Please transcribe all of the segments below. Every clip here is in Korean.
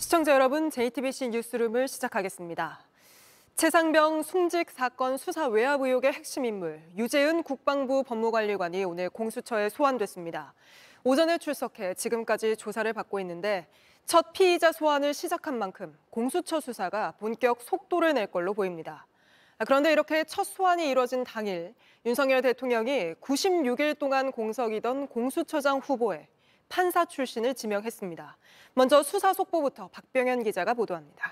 시청자 여러분, JTBC 뉴스룸을 시작하겠습니다. 최상병 숭직 사건 수사 외압 의혹의 핵심 인물 유재은 국방부 법무관리관이 오늘 공수처에 소환됐습니다. 오전에 출석해 지금까지 조사를 받고 있는데 첫 피의자 소환을 시작한 만큼 공수처 수사가 본격 속도를 낼 걸로 보입니다. 그런데 이렇게 첫 소환이 이뤄진 당일 윤석열 대통령이 96일 동안 공석이던 공수처장 후보에 판사 출신을 지명했습니다. 먼저 수사 속보부터 박병현 기자가 보도합니다.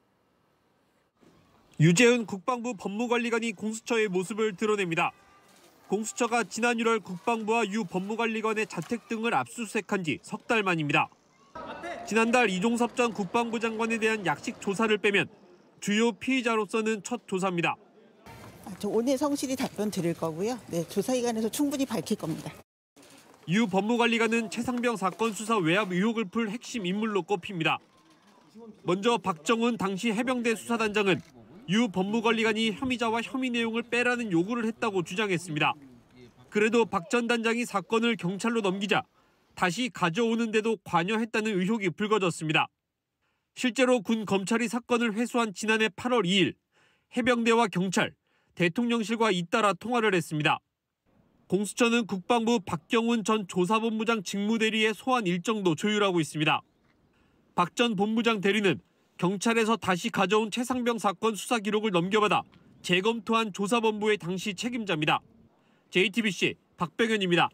유재은 국방부 법무관리관이 공수처의 모습을 드러냅니다. 공수처가 지난 1월 국방부와 유 법무관리관의 자택 등을 압수수색한 지 석 달 만입니다. 지난달 이종섭 전 국방부 장관에 대한 약식 조사를 빼면 주요 피의자로서는 첫 조사입니다. 저 오늘 성실히 답변 드릴 거고요. 네, 조사기관에서 충분히 밝힐 겁니다. 유 법무관리관은 최상병 사건 수사 외압 의혹을 풀 핵심 인물로 꼽힙니다. 먼저 박정훈 당시 해병대 수사단장은 유 법무관리관이 혐의자와 혐의 내용을 빼라는 요구를 했다고 주장했습니다. 그래도 박 전 단장이 사건을 경찰로 넘기자 다시 가져오는데도 관여했다는 의혹이 불거졌습니다. 실제로 군 검찰이 사건을 회수한 지난해 8월 2일 해병대와 경찰, 대통령실과 잇따라 통화를 했습니다. 공수처는 국방부 박경훈 전 조사본부장 직무대리의 소환 일정도 조율하고 있습니다. 박 전 본부장 대리는 경찰에서 다시 가져온 최상병 사건 수사 기록을 넘겨받아 재검토한 조사본부의 당시 책임자입니다. JTBC 박병현입니다.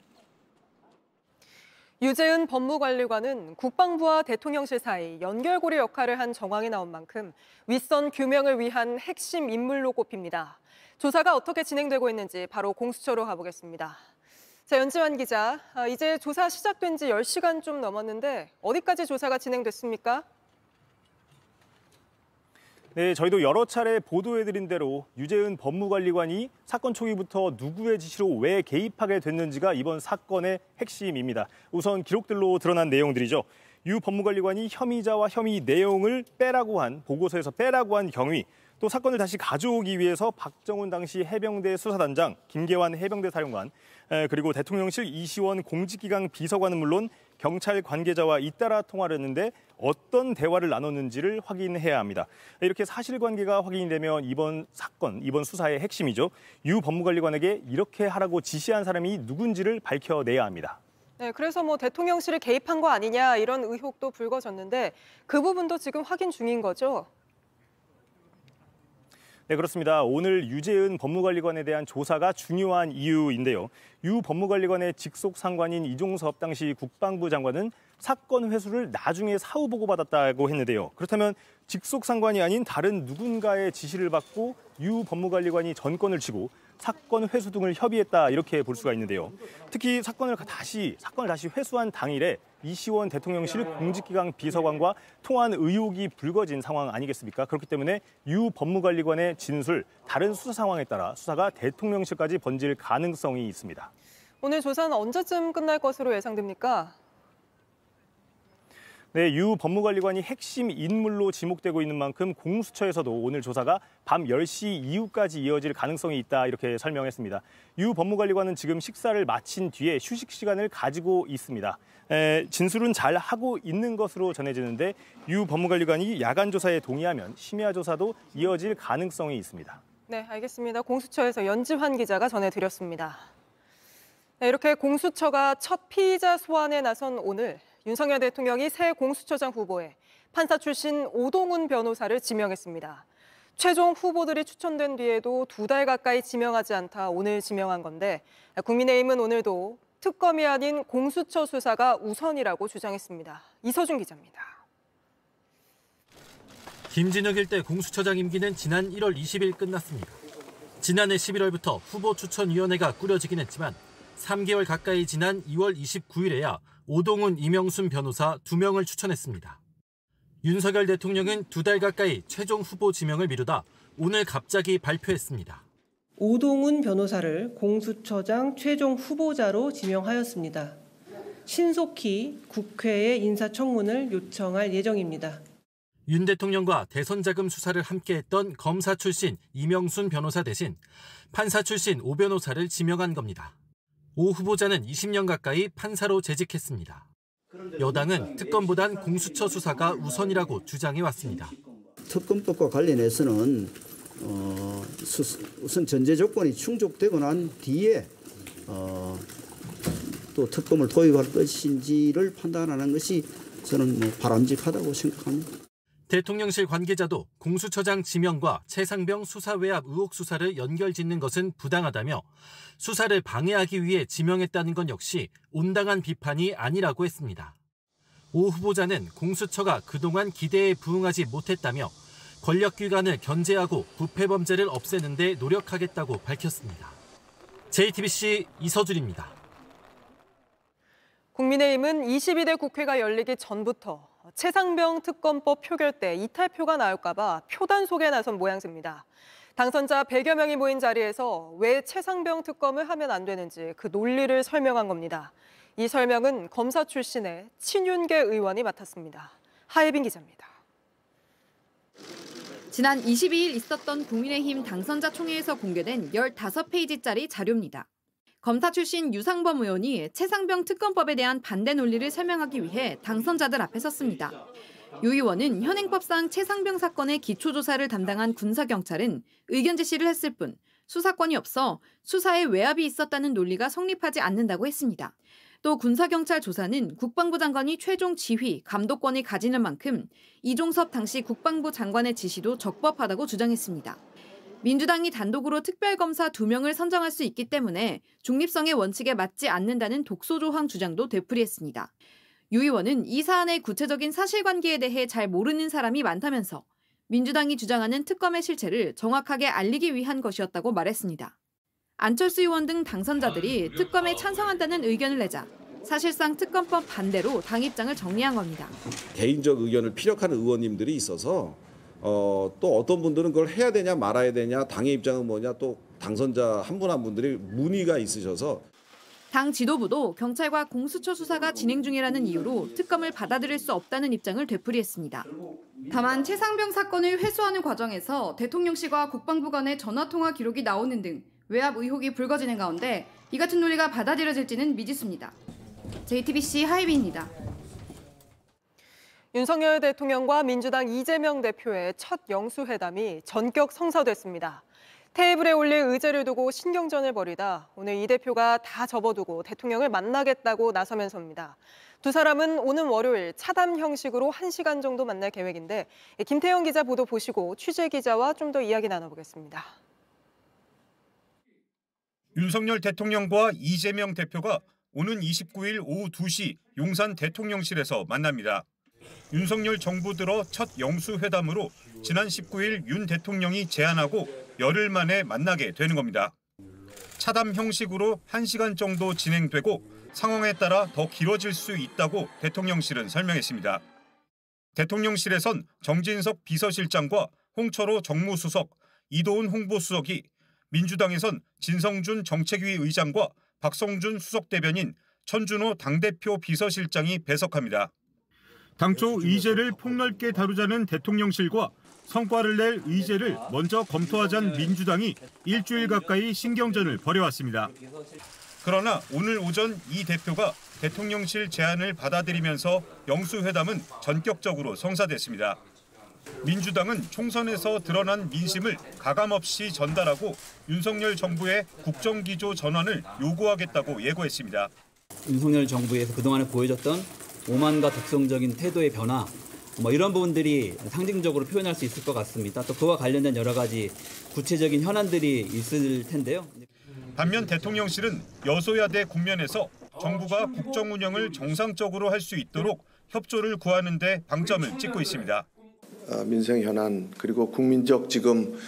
유재은 법무관리관은 국방부와 대통령실 사이 연결고리 역할을 한 정황이 나온 만큼 윗선 규명을 위한 핵심 인물로 꼽힙니다. 조사가 어떻게 진행되고 있는지 바로 공수처로 가보겠습니다. 자, 연지환 기자, 이제 조사 시작된 지 10시간 좀 넘었는데 어디까지 조사가 진행됐습니까? 네, 저희도 여러 차례 보도해드린 대로 유재은 법무관리관이 사건 초기부터 누구의 지시로 왜 개입하게 됐는지가 이번 사건의 핵심입니다. 우선 기록들로 드러난 내용들이죠. 유 법무관리관이 혐의자와 혐의 내용을 빼라고 한, 보고서에서 빼라고 한 경위, 또 사건을 다시 가져오기 위해서 박정훈 당시 해병대 수사단장, 김계환 해병대 사령관, 그리고 대통령실 이시원 공직기강 비서관은 물론 경찰 관계자와 잇따라 통화를 했는데 어떤 대화를 나눴는지를 확인해야 합니다. 이렇게 사실관계가 확인이 되면 이번 사건, 이번 수사의 핵심이죠. 유 법무관리관에게 이렇게 하라고 지시한 사람이 누군지를 밝혀내야 합니다. 네, 그래서 대통령실이 개입한 거 아니냐 이런 의혹도 불거졌는데 그 부분도 지금 확인 중인 거죠? 네, 그렇습니다. 오늘 유재은 법무관리관에 대한 조사가 중요한 이유인데요. 유 법무관리관의 직속 상관인 이종섭 당시 국방부 장관은 사건 회수를 나중에 사후 보고받았다고 했는데요. 그렇다면 직속 상관이 아닌 다른 누군가의 지시를 받고 유 법무관리관이 전권을 쥐고 사건 회수 등을 협의했다 이렇게 볼 수가 있는데요. 특히 사건을 다시 회수한 당일에 이시원 대통령실 공직기강 비서관과 통화한 의혹이 불거진 상황 아니겠습니까? 그렇기 때문에 유 법무관리관의 진술, 다른 수사 상황에 따라 수사가 대통령실까지 번질 가능성이 있습니다. 오늘 조사는 언제쯤 끝날 것으로 예상됩니까? 네, 유 법무관리관이 핵심 인물로 지목되고 있는 만큼 공수처에서도 오늘 조사가 밤 10시 이후까지 이어질 가능성이 있다 이렇게 설명했습니다. 유 법무관리관은 지금 식사를 마친 뒤에 휴식 시간을 가지고 있습니다. 진술은 잘 하고 있는 것으로 전해지는데 유 법무관리관이 야간 조사에 동의하면 심야 조사도 이어질 가능성이 있습니다. 네, 알겠습니다. 공수처에서 연지환 기자가 전해드렸습니다. 네, 이렇게 공수처가 첫 피의자 소환에 나선 오늘 윤석열 대통령이 새 공수처장 후보에 판사 출신 오동훈 변호사를 지명했습니다. 최종 후보들이 추천된 뒤에도 2달 가까이 지명하지 않다 오늘 지명한 건데 국민의힘은 오늘도 특검이 아닌 공수처 수사가 우선이라고 주장했습니다. 이서준 기자입니다. 김진욱 일대 공수처장 임기는 지난 1월 20일 끝났습니다. 지난해 11월부터 후보추천위원회가 꾸려지긴 했지만 3개월 가까이 지난 2월 29일에야 오동훈, 이명순 변호사 2명을 추천했습니다. 윤석열 대통령은 2달 가까이 최종 후보 지명을 미루다 오늘 갑자기 발표했습니다. 오동훈 변호사를 공수처장 최종 후보자로 지명하였습니다. 신속히 국회에 인사청문을 요청할 예정입니다. 윤 대통령과 대선 자금 수사를 함께했던 검사 출신 이명순 변호사 대신 판사 출신 오 변호사를 지명한 겁니다. 오 후보자는 20년 가까이 판사로 재직했습니다. 여당은 특검보단 공수처 수사가 우선이라고 주장해왔습니다. 특검법과 관련해서는 우선 전제 조건이 충족되고 난 뒤에 또 특검을 도입할 것인지를 판단하는 것이 저는 바람직하다고 생각합니다. 대통령실 관계자도 공수처장 지명과 최상병 수사 외압 의혹 수사를 연결짓는 것은 부당하다며 수사를 방해하기 위해 지명했다는 건 역시 온당한 비판이 아니라고 했습니다. 오 후보자는 공수처가 그동안 기대에 부응하지 못했다며 권력기관을 견제하고 부패 범죄를 없애는 데 노력하겠다고 밝혔습니다. JTBC 이서준입니다. 국민의힘은 22대 국회가 열리기 전부터 최상병 특검법 표결 때 이탈표가 나올까 봐 표단 속에 나선 모양새입니다. 당선자 100여 명이 모인 자리에서 왜 최상병 특검을 하면 안 되는지 그 논리를 설명한 겁니다. 이 설명은 검사 출신의 친윤계 의원이 맡았습니다. 하예빈 기자입니다. 지난 22일 있었던 국민의힘 당선자 총회에서 공개된 15페이지짜리 자료입니다. 검사 출신 유상범 의원이 최상병 특검법에 대한 반대 논리를 설명하기 위해 당선자들 앞에 섰습니다. 유 의원은 현행법상 최상병 사건의 기초조사를 담당한 군사경찰은 의견 제시를 했을 뿐 수사권이 없어 수사에 외압이 있었다는 논리가 성립하지 않는다고 했습니다. 또 군사경찰 조사는 국방부 장관이 최종 지휘, 감독권을 가지는 만큼 이종섭 당시 국방부 장관의 지시도 적법하다고 주장했습니다. 민주당이 단독으로 특별검사 2명을 선정할 수 있기 때문에 중립성의 원칙에 맞지 않는다는 독소조항 주장도 되풀이했습니다. 유 의원은 이 사안의 구체적인 사실관계에 대해 잘 모르는 사람이 많다면서 민주당이 주장하는 특검의 실체를 정확하게 알리기 위한 것이었다고 말했습니다. 안철수 의원 등 당선자들이 특검에 찬성한다는 의견을 내자 사실상 특검법 반대로 당 입장을 정리한 겁니다. 개인적 의견을 피력하는 의원님들이 있어서 또 어떤 분들은 그걸 해야 되냐 말아야 되냐 당의 입장은 뭐냐 또 당선자 한 분 한 분들이 문의가 있으셔서 당 지도부도 경찰과 공수처 수사가 진행 중이라는 이유로 특검을 받아들일 수 없다는 입장을 되풀이했습니다. 다만 최상병 사건을 회수하는 과정에서 대통령실과 국방부 간의 전화통화 기록이 나오는 등 외압 의혹이 불거지는 가운데 이 같은 논리가 받아들여질지는 미지수입니다. JTBC 하예빈입니다. 윤석열 대통령과 민주당 이재명 대표의 첫 영수회담이 전격 성사됐습니다. 테이블에 올릴 의제를 두고 신경전을 벌이다 오늘 이 대표가 다 접어두고 대통령을 만나겠다고 나서면서입니다. 두 사람은 오는 월요일 차담 형식으로 1시간 정도 만날 계획인데 김태형 기자 보도 보시고 취재 기자와 좀 더 이야기 나눠보겠습니다. 윤석열 대통령과 이재명 대표가 오는 29일 오후 2시 용산 대통령실에서 만납니다. 윤석열 정부 들어 첫 영수회담으로 지난 19일 윤 대통령이 제안하고 열흘 만에 만나게 되는 겁니다. 차담 형식으로 1시간 정도 진행되고 상황에 따라 더 길어질 수 있다고 대통령실은 설명했습니다. 대통령실에선 정진석 비서실장과 홍철호 정무수석, 이도훈 홍보수석이, 민주당에선 진성준 정책위 의장과 박성준 수석대변인, 천준호 당대표 비서실장이 배석합니다. 당초 의제를 폭넓게 다루자는 대통령실과 성과를 낼 의제를 먼저 검토하자는 민주당이 일주일 가까이 신경전을 벌여왔습니다. 그러나 오늘 오전 이 대표가 대통령실 제안을 받아들이면서 영수회담은 전격적으로 성사됐습니다. 민주당은 총선에서 드러난 민심을 가감없이 전달하고 윤석열 정부의 국정기조 전환을 요구하겠다고 예고했습니다. 윤석열 정부에서 그동안에 보여줬던 오만과 독성적인 태도의 변화, 이런 부분들이 상징적으로 표현할 수 있을 것 같습니다. 또 그와 관련된 여러 가지 구체적인 현안들이 있을 텐데요. 반면 대통령실은 여소야대 국면에서 정부가 국정 운영을 정상적으로 할 수 있도록 협조를 구하는 데 방점을 찍고 있습니다. 민생 현안 그리고 국민적 지금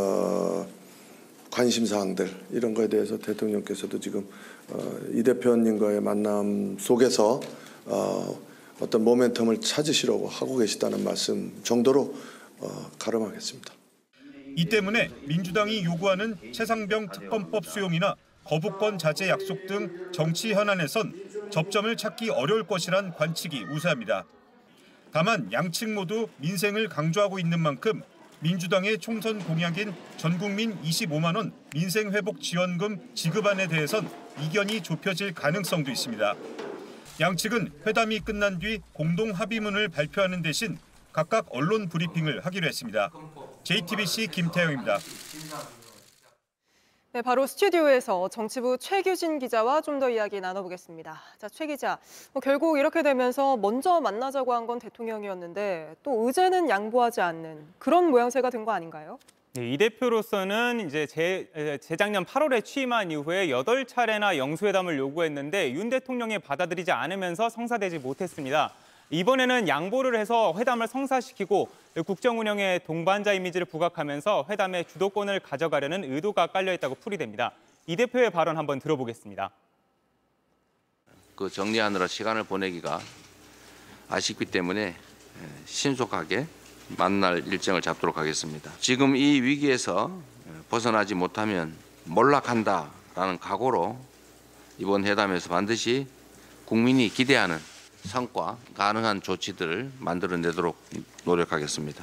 관심 사항들 이런 거에 대해서 대통령께서도 지금 이 대표님과의 만남 속에서 어떤 모멘텀을 찾으시려고 하고 계시다는 말씀 정도로 가름하겠습니다. 이 때문에 민주당이 요구하는 최상병 특검법 수용이나 거부권 자제 약속 등 정치 현안에선 접점을 찾기 어려울 것이란 관측이 우세합니다. 다만 양측 모두 민생을 강조하고 있는 만큼 민주당의 총선 공약인 전국민 25만 원 민생회복 지원금 지급안에 대해선 이견이 좁혀질 가능성도 있습니다. 양측은 회담이 끝난 뒤 공동 합의문을 발표하는 대신 각각 언론 브리핑을 하기로 했습니다. JTBC 김태영입니다. 네, 바로 스튜디오에서 정치부 최규진 기자와 좀 더 이야기 나눠보겠습니다. 자, 최 기자, 결국 이렇게 되면서 먼저 만나자고 한 건 대통령이었는데 또 의제는 양보하지 않는 그런 모양새가 된 거 아닌가요? 네, 이 대표로서는 이제 재작년 8월에 취임한 이후에 8차례나 영수회담을 요구했는데 윤 대통령이 받아들이지 않으면서 성사되지 못했습니다. 이번에는 양보를 해서 회담을 성사시키고 국정 운영의 동반자 이미지를 부각하면서 회담의 주도권을 가져가려는 의도가 깔려있다고 풀이됩니다. 이 대표의 발언 한번 들어보겠습니다. 그 정리하느라 시간을 보내기가 아쉽기 때문에 신속하게 만날 일정을 잡도록 하겠습니다. 지금 이 위기에서 벗어나지 못하면 몰락한다라는 각오로 이번 회담에서 반드시 국민이 기대하는 성과, 가능한 조치들을 만들어내도록 노력하겠습니다.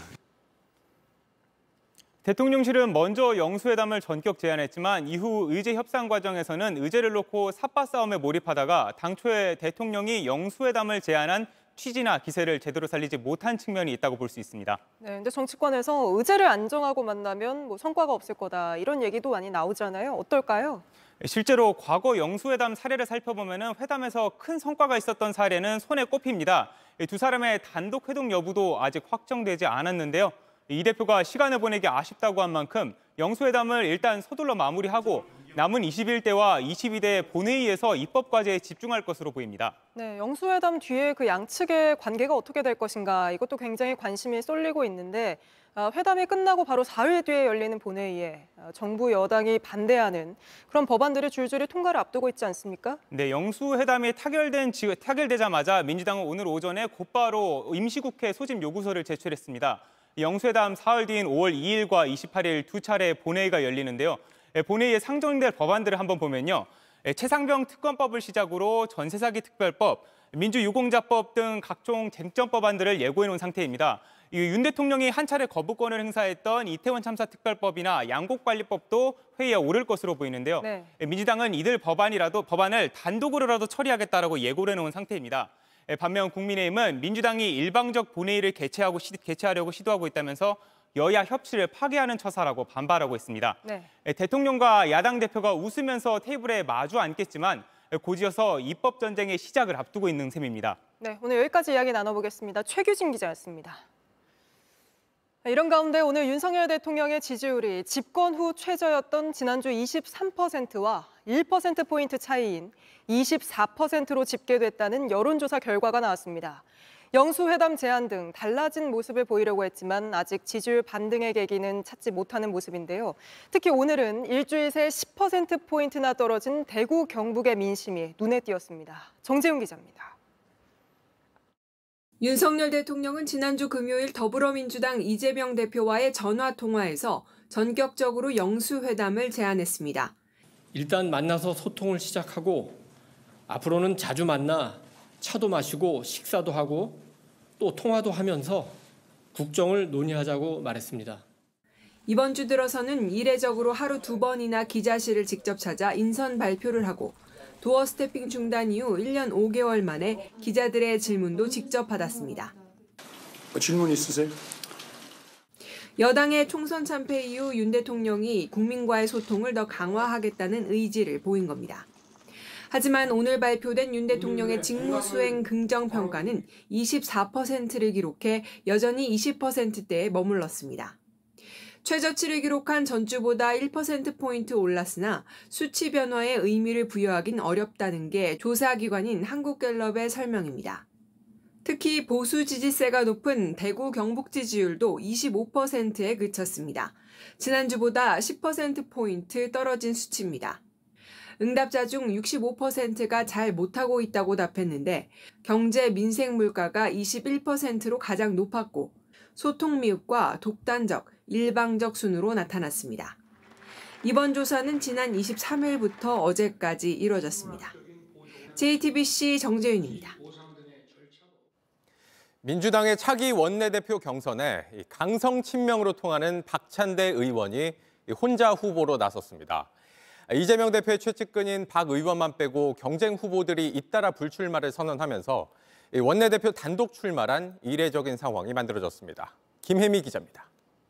대통령실은 먼저 영수회담을 전격 제안했지만 이후 의제 협상 과정에서는 의제를 놓고 삿바 싸움에 몰입하다가 당초에 대통령이 영수회담을 제안한 취지나 기세를 제대로 살리지 못한 측면이 있다고 볼 수 있습니다. 네, 근데 정치권에서 의제를 안 정하고 만나면 성과가 없을 거다 이런 얘기도 많이 나오잖아요. 어떨까요? 실제로 과거 영수회담 사례를 살펴보면 회담에서 큰 성과가 있었던 사례는 손에 꼽힙니다. 두 사람의 단독 회동 여부도 아직 확정되지 않았는데요. 이 대표가 시간을 보내기 아쉽다고 한 만큼 영수회담을 일단 서둘러 마무리하고 남은 21대와 22대 본회의에서 입법 과제에 집중할 것으로 보입니다. 네, 영수회담 뒤에 그 양측의 관계가 어떻게 될 것인가 이것도 굉장히 관심이 쏠리고 있는데 회담이 끝나고 바로 4일 뒤에 열리는 본회의에 정부 여당이 반대하는 그런 법안들이 줄줄이 통과를 앞두고 있지 않습니까? 네, 영수회담이 타결되자마자 민주당은 오늘 오전에 곧바로 임시국회 소집 요구서를 제출했습니다. 영수회담 사흘 뒤인 5월 2일과 28일 두 차례 본회의가 열리는데요. 본회의에 상정될 법안들을 한번 보면요. 최상병 특검법을 시작으로 전세사기 특별법, 민주유공자법 등 각종 쟁점 법안들을 예고해 놓은 상태입니다. 윤 대통령이 한 차례 거부권을 행사했던 이태원 참사 특별법이나 양곡관리법도 회의에 오를 것으로 보이는데요. 네. 민주당은 이들 법안을 단독으로라도 처리하겠다라고 예고를 해놓은 상태입니다. 반면 국민의힘은 민주당이 일방적 본회의를 개최하려고 시도하고 있다면서 여야 협치를 파괴하는 처사라고 반발하고 있습니다. 네. 대통령과 야당 대표가 웃으면서 테이블에 마주 앉겠지만 곧이어서 입법 전쟁의 시작을 앞두고 있는 셈입니다. 네, 오늘 여기까지 이야기 나눠보겠습니다. 최규진 기자였습니다. 이런 가운데 오늘 윤석열 대통령의 지지율이 집권 후 최저였던 지난주 23%와 1%포인트 차이인 24%로 집계됐다는 여론조사 결과가 나왔습니다. 영수회담 제안 등 달라진 모습을 보이려고 했지만 아직 지지율 반등의 계기는 찾지 못하는 모습인데요. 특히 오늘은 일주일 새 10%포인트나 떨어진 대구, 경북의 민심이 눈에 띄었습니다. 정재훈 기자입니다. 윤석열 대통령은 지난주 금요일 더불어민주당 이재명 대표와의 전화통화에서 전격적으로 영수회담을 제안했습니다. 일단 만나서 소통을 시작하고 앞으로는 자주 만나 차도 마시고 식사도 하고 또 통화도 하면서 국정을 논의하자고 말했습니다. 이번 주 들어서는 이례적으로 하루 2번이나 기자실을 직접 찾아 인선 발표를 하고 도어 스태핑 중단 이후 1년 5개월 만에 기자들의 질문도 직접 받았습니다. 질문 있으세요? 여당의 총선 참패 이후 윤 대통령이 국민과의 소통을 더 강화하겠다는 의지를 보인 겁니다. 하지만 오늘 발표된 윤 대통령의 직무수행 긍정평가는 24%를 기록해 여전히 20%대에 머물렀습니다. 최저치를 기록한 전주보다 1%포인트 올랐으나 수치 변화에 의미를 부여하긴 어렵다는 게 조사기관인 한국갤럽의 설명입니다. 특히 보수 지지세가 높은 대구 경북 지지율도 25%에 그쳤습니다. 지난주보다 10%포인트 떨어진 수치입니다. 응답자 중 65%가 잘 못하고 있다고 답했는데 경제 민생 물가가 21%로 가장 높았고 소통 미흡과 독단적, 일방적 순으로 나타났습니다. 이번 조사는 지난 23일부터 어제까지 이뤄졌습니다. JTBC 정재윤입니다. 민주당의 차기 원내대표 경선에 강성 친명으로 통하는 박찬대 의원이 혼자 후보로 나섰습니다. 이재명 대표의 최측근인 박 의원만 빼고 경쟁 후보들이 잇따라 불출마를 선언하면서 원내대표 단독 출마란 이례적인 상황이 만들어졌습니다. 김혜미 기자입니다.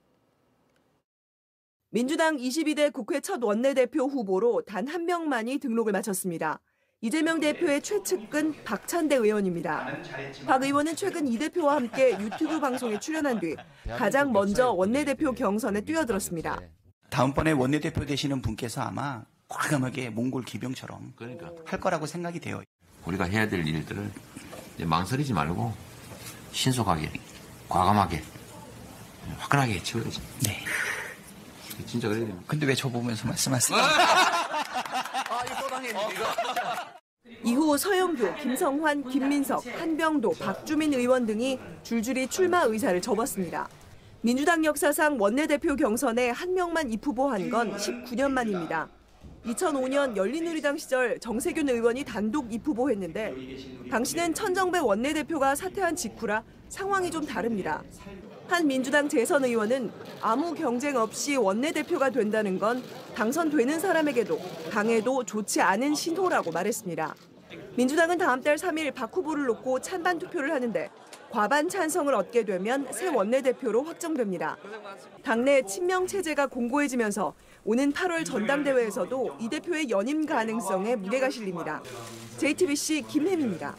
민주당 22대 국회 첫 원내대표 후보로 단 한 명만이 등록을 마쳤습니다. 이재명 대표의 최측근 박찬대 의원입니다. 박 의원은 최근 이 대표와 함께 유튜브 방송에 출연한 뒤 가장 먼저 원내대표 경선에 뛰어들었습니다. 다음번에 원내대표 되시는 분께서 아마 과감하게 몽골 기병처럼 할 거라고 생각이 돼요. 우리가 해야 될 일들을 망설이지 말고 신속하게, 과감하게, 화끈하게 치워야지. 네. 진짜 그래야 됩니다. 근데 왜 저 보면서 말씀하세요? 이거 당했네, 이거. 이후 서영교, 김성환, 김민석, 한병도, 박주민 의원 등이 줄줄이 출마 의사를 접었습니다. 민주당 역사상 원내대표 경선에 한 명만 입후보한 건 19년 만입니다. 2005년 열린우리당 시절 정세균 의원이 단독 입후보했는데 당시는 천정배 원내대표가 사퇴한 직후라 상황이 좀 다릅니다. 한 민주당 재선 의원은 아무 경쟁 없이 원내대표가 된다는 건 당선되는 사람에게도 당에도 좋지 않은 신호라고 말했습니다. 민주당은 다음 달 3일 박 후보를 놓고 찬반 투표를 하는데 과반 찬성을 얻게 되면 새 원내대표로 확정됩니다. 당내 친명 체제가 공고해지면서 오는 8월 전당대회에서도 이 대표의 연임 가능성에 무게가 실립니다. JTBC 김혜미입니다.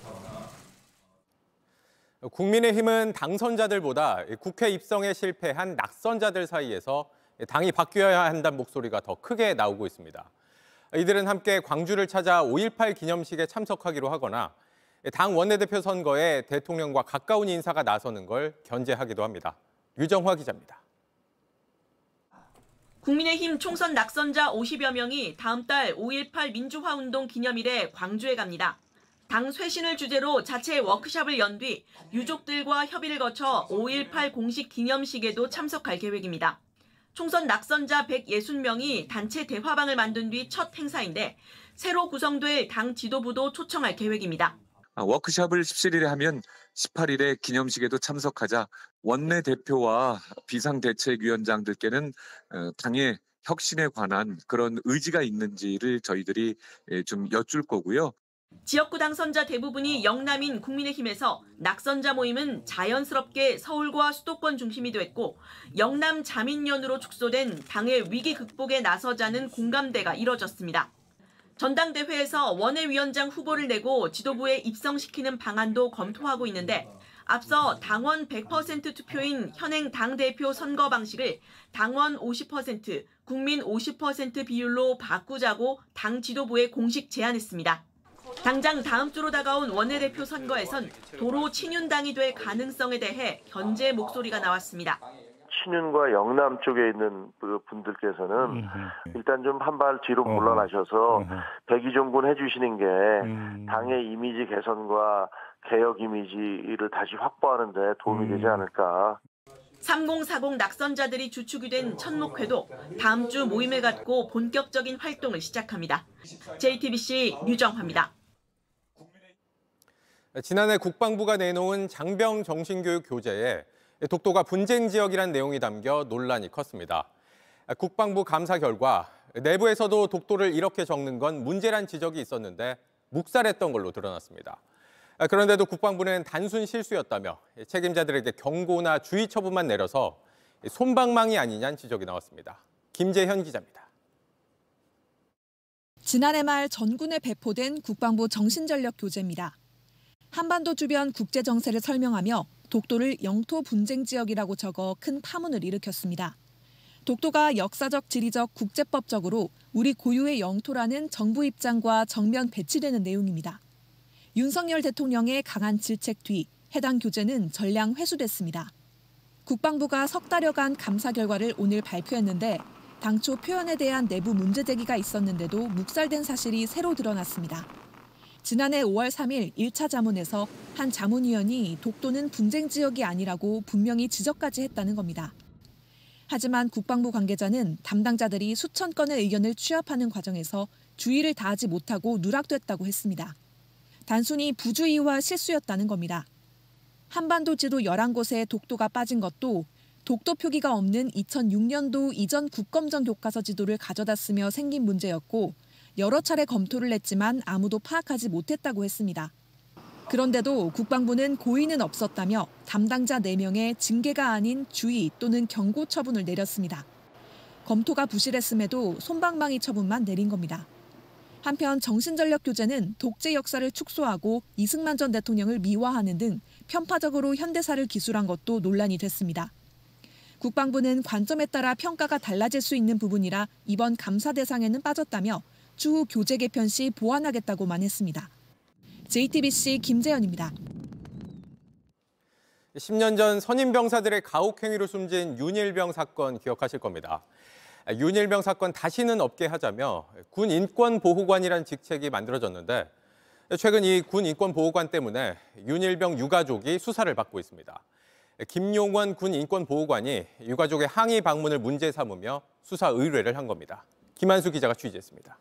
국민의힘은 당선자들보다 국회 입성에 실패한 낙선자들 사이에서 당이 바뀌어야 한다는 목소리가 더 크게 나오고 있습니다. 이들은 함께 광주를 찾아 5.18 기념식에 참석하기로 하거나 당 원내대표 선거에 대통령과 가까운 인사가 나서는 걸 견제하기도 합니다. 유정화 기자입니다. 국민의힘 총선 낙선자 50여 명이 다음 달 5.18 민주화운동 기념일에 광주에 갑니다. 당 쇄신을 주제로 자체 워크숍을 연 뒤 유족들과 협의를 거쳐 5.18 공식 기념식에도 참석할 계획입니다. 총선 낙선자 160명이 단체 대화방을 만든 뒤 첫 행사인데 새로 구성될 당 지도부도 초청할 계획입니다. 워크숍을 17일에 하면 18일에 기념식에도 참석하자 원내대표와 비상대책위원장들께는 당의 혁신에 관한 그런 의지가 있는지를 저희들이 좀 여쭐 거고요. 지역구 당선자 대부분이 영남인 국민의힘에서 낙선자 모임은 자연스럽게 서울과 수도권 중심이 됐고 영남 자민련으로 축소된 당의 위기 극복에 나서자는 공감대가 이뤄졌습니다. 전당대회에서 원외위원장 후보를 내고 지도부에 입성시키는 방안도 검토하고 있는데 앞서 당원 100% 투표인 현행 당대표 선거 방식을 당원 50%, 국민 50% 비율로 바꾸자고 당 지도부에 공식 제안했습니다. 당장 다음 주로 다가온 원내대표 선거에선 도로 친윤당이 될 가능성에 대해 견제 목소리가 나왔습니다. 친윤과 영남 쪽에 있는 분들께서는 일단 좀 한 발 뒤로 물러나셔서 백의종군 해주시는 게 당의 이미지 개선과 개혁 이미지를 다시 확보하는 데 도움이 되지 않을까. 3040 낙선자들이 주축이 된 천목회도 다음 주 모임을 갖고 본격적인 활동을 시작합니다. JTBC 유정화입니다. 지난해 국방부가 내놓은 장병 정신교육 교재에 독도가 분쟁 지역이란 내용이 담겨 논란이 컸습니다. 국방부 감사 결과 내부에서도 독도를 이렇게 적는 건 문제란 지적이 있었는데 묵살했던 걸로 드러났습니다. 그런데도 국방부는 단순 실수였다며 책임자들에게 경고나 주의 처분만 내려서 솜방망이 아니냐는 지적이 나왔습니다. 김재현 기자입니다. 지난해 말 전군에 배포된 국방부 정신전력 교재입니다. 한반도 주변 국제 정세를 설명하며 독도를 영토 분쟁 지역이라고 적어 큰 파문을 일으켰습니다. 독도가 역사적, 지리적, 국제법적으로 우리 고유의 영토라는 정부 입장과 정면 배치되는 내용입니다. 윤석열 대통령의 강한 질책 뒤 해당 교재는 전량 회수됐습니다. 국방부가 석 달여간 감사 결과를 오늘 발표했는데 당초 표현에 대한 내부 문제 제기가 있었는데도 묵살된 사실이 새로 드러났습니다. 지난해 5월 3일 1차 자문에서 한 자문위원이 독도는 분쟁 지역이 아니라고 분명히 지적까지 했다는 겁니다. 하지만 국방부 관계자는 담당자들이 수천 건의 의견을 취합하는 과정에서 주의를 다하지 못하고 누락됐다고 했습니다. 단순히 부주의와 실수였다는 겁니다. 한반도 지도 11곳에 독도가 빠진 것도 독도 표기가 없는 2006년도 이전 국검정 교과서 지도를 가져다 쓰며 생긴 문제였고 여러 차례 검토를 했지만 아무도 파악하지 못했다고 했습니다. 그런데도 국방부는 고의는 없었다며 담당자 4명의 징계가 아닌 주의 또는 경고 처분을 내렸습니다. 검토가 부실했음에도 솜방망이 처분만 내린 겁니다. 한편 정신전력 교재는 독재 역사를 축소하고 이승만 전 대통령을 미화하는 등 편파적으로 현대사를 기술한 것도 논란이 됐습니다. 국방부는 관점에 따라 평가가 달라질 수 있는 부분이라 이번 감사 대상에는 빠졌다며 추후 교재 개편 시 보완하겠다고만 했습니다. JTBC 김재현입니다. 10년 전 선임 병사들의 가혹행위로 숨진 윤일병 사건 기억하실 겁니다. 윤일병 사건 다시는 없게 하자며 군 인권보호관이라는 직책이 만들어졌는데 최근 이 군 인권보호관 때문에 윤일병 유가족이 수사를 받고 있습니다. 김용원 군 인권보호관이 유가족의 항의 방문을 문제 삼으며 수사 의뢰를 한 겁니다. 김한수 기자가 취재했습니다.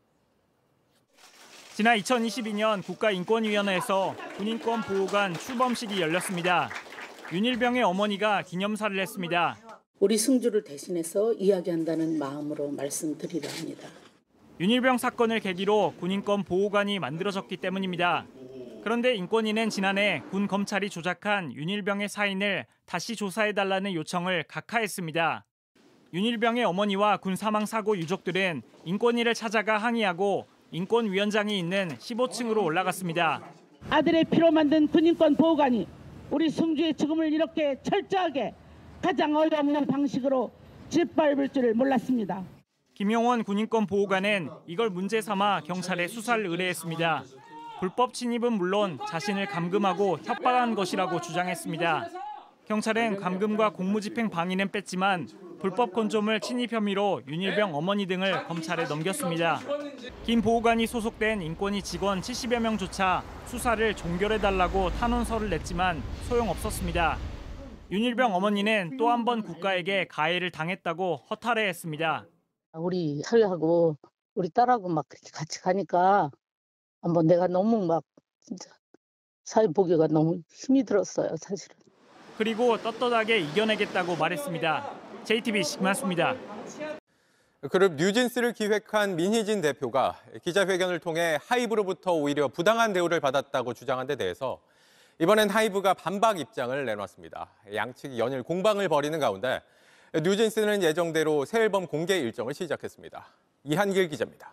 지난 2022년 국가인권위원회에서 군인권보호관 출범식이 열렸습니다. 윤일병의 어머니가 기념사를 했습니다. 우리 승주를 대신해서 이야기한다는 마음으로 말씀드리려 합니다. 윤일병 사건을 계기로 군인권보호관이 만들어졌기 때문입니다. 그런데 인권위는 지난해 군 검찰이 조작한 윤일병의 사인을 다시 조사해달라는 요청을 각하했습니다. 윤일병의 어머니와 군 사망 사고 유족들은 인권위를 찾아가 항의하고 인권위원장이 있는 15층으로 올라갔습니다. 아들의 피로 만든 군인권보호관이 우리 승주의 죽음을 이렇게 철저하게 가장 어이없는 방식으로 짓밟을 줄을 몰랐습니다. 김용원 군인권보호관은 이걸 문제 삼아 경찰에 수사를 의뢰했습니다. 불법 침입은 물론 자신을 감금하고 협박한 것이라고 주장했습니다. 경찰은 감금과 공무집행 방해는 뺐지만 불법 건조물 침입 혐의로 윤일병 어머니 등을 검찰에 넘겼습니다. 김 보호관이 소속된 인권위 직원 70여 명조차 수사를 종결해달라고 탄원서를 냈지만 소용없었습니다. 윤일병 어머니는 또 한 번 국가에게 가해를 당했다고 허탈해했습니다. 우리 사위하고 우리 딸하고 막 같이 가니까 한번 내가 너무 막 진짜 사위 보기가 너무 힘이 들었어요, 사실은. 그리고 떳떳하게 이겨내겠다고 말했습니다. JTBC 김한수입니다. 그룹 뉴진스를 기획한 민희진 대표가 기자회견을 통해 하이브로부터 오히려 부당한 대우를 받았다고 주장한 데 대해서 이번엔 하이브가 반박 입장을 내놨습니다. 양측이 연일 공방을 벌이는 가운데 뉴진스는 예정대로 새 앨범 공개 일정을 시작했습니다. 이한길 기자입니다.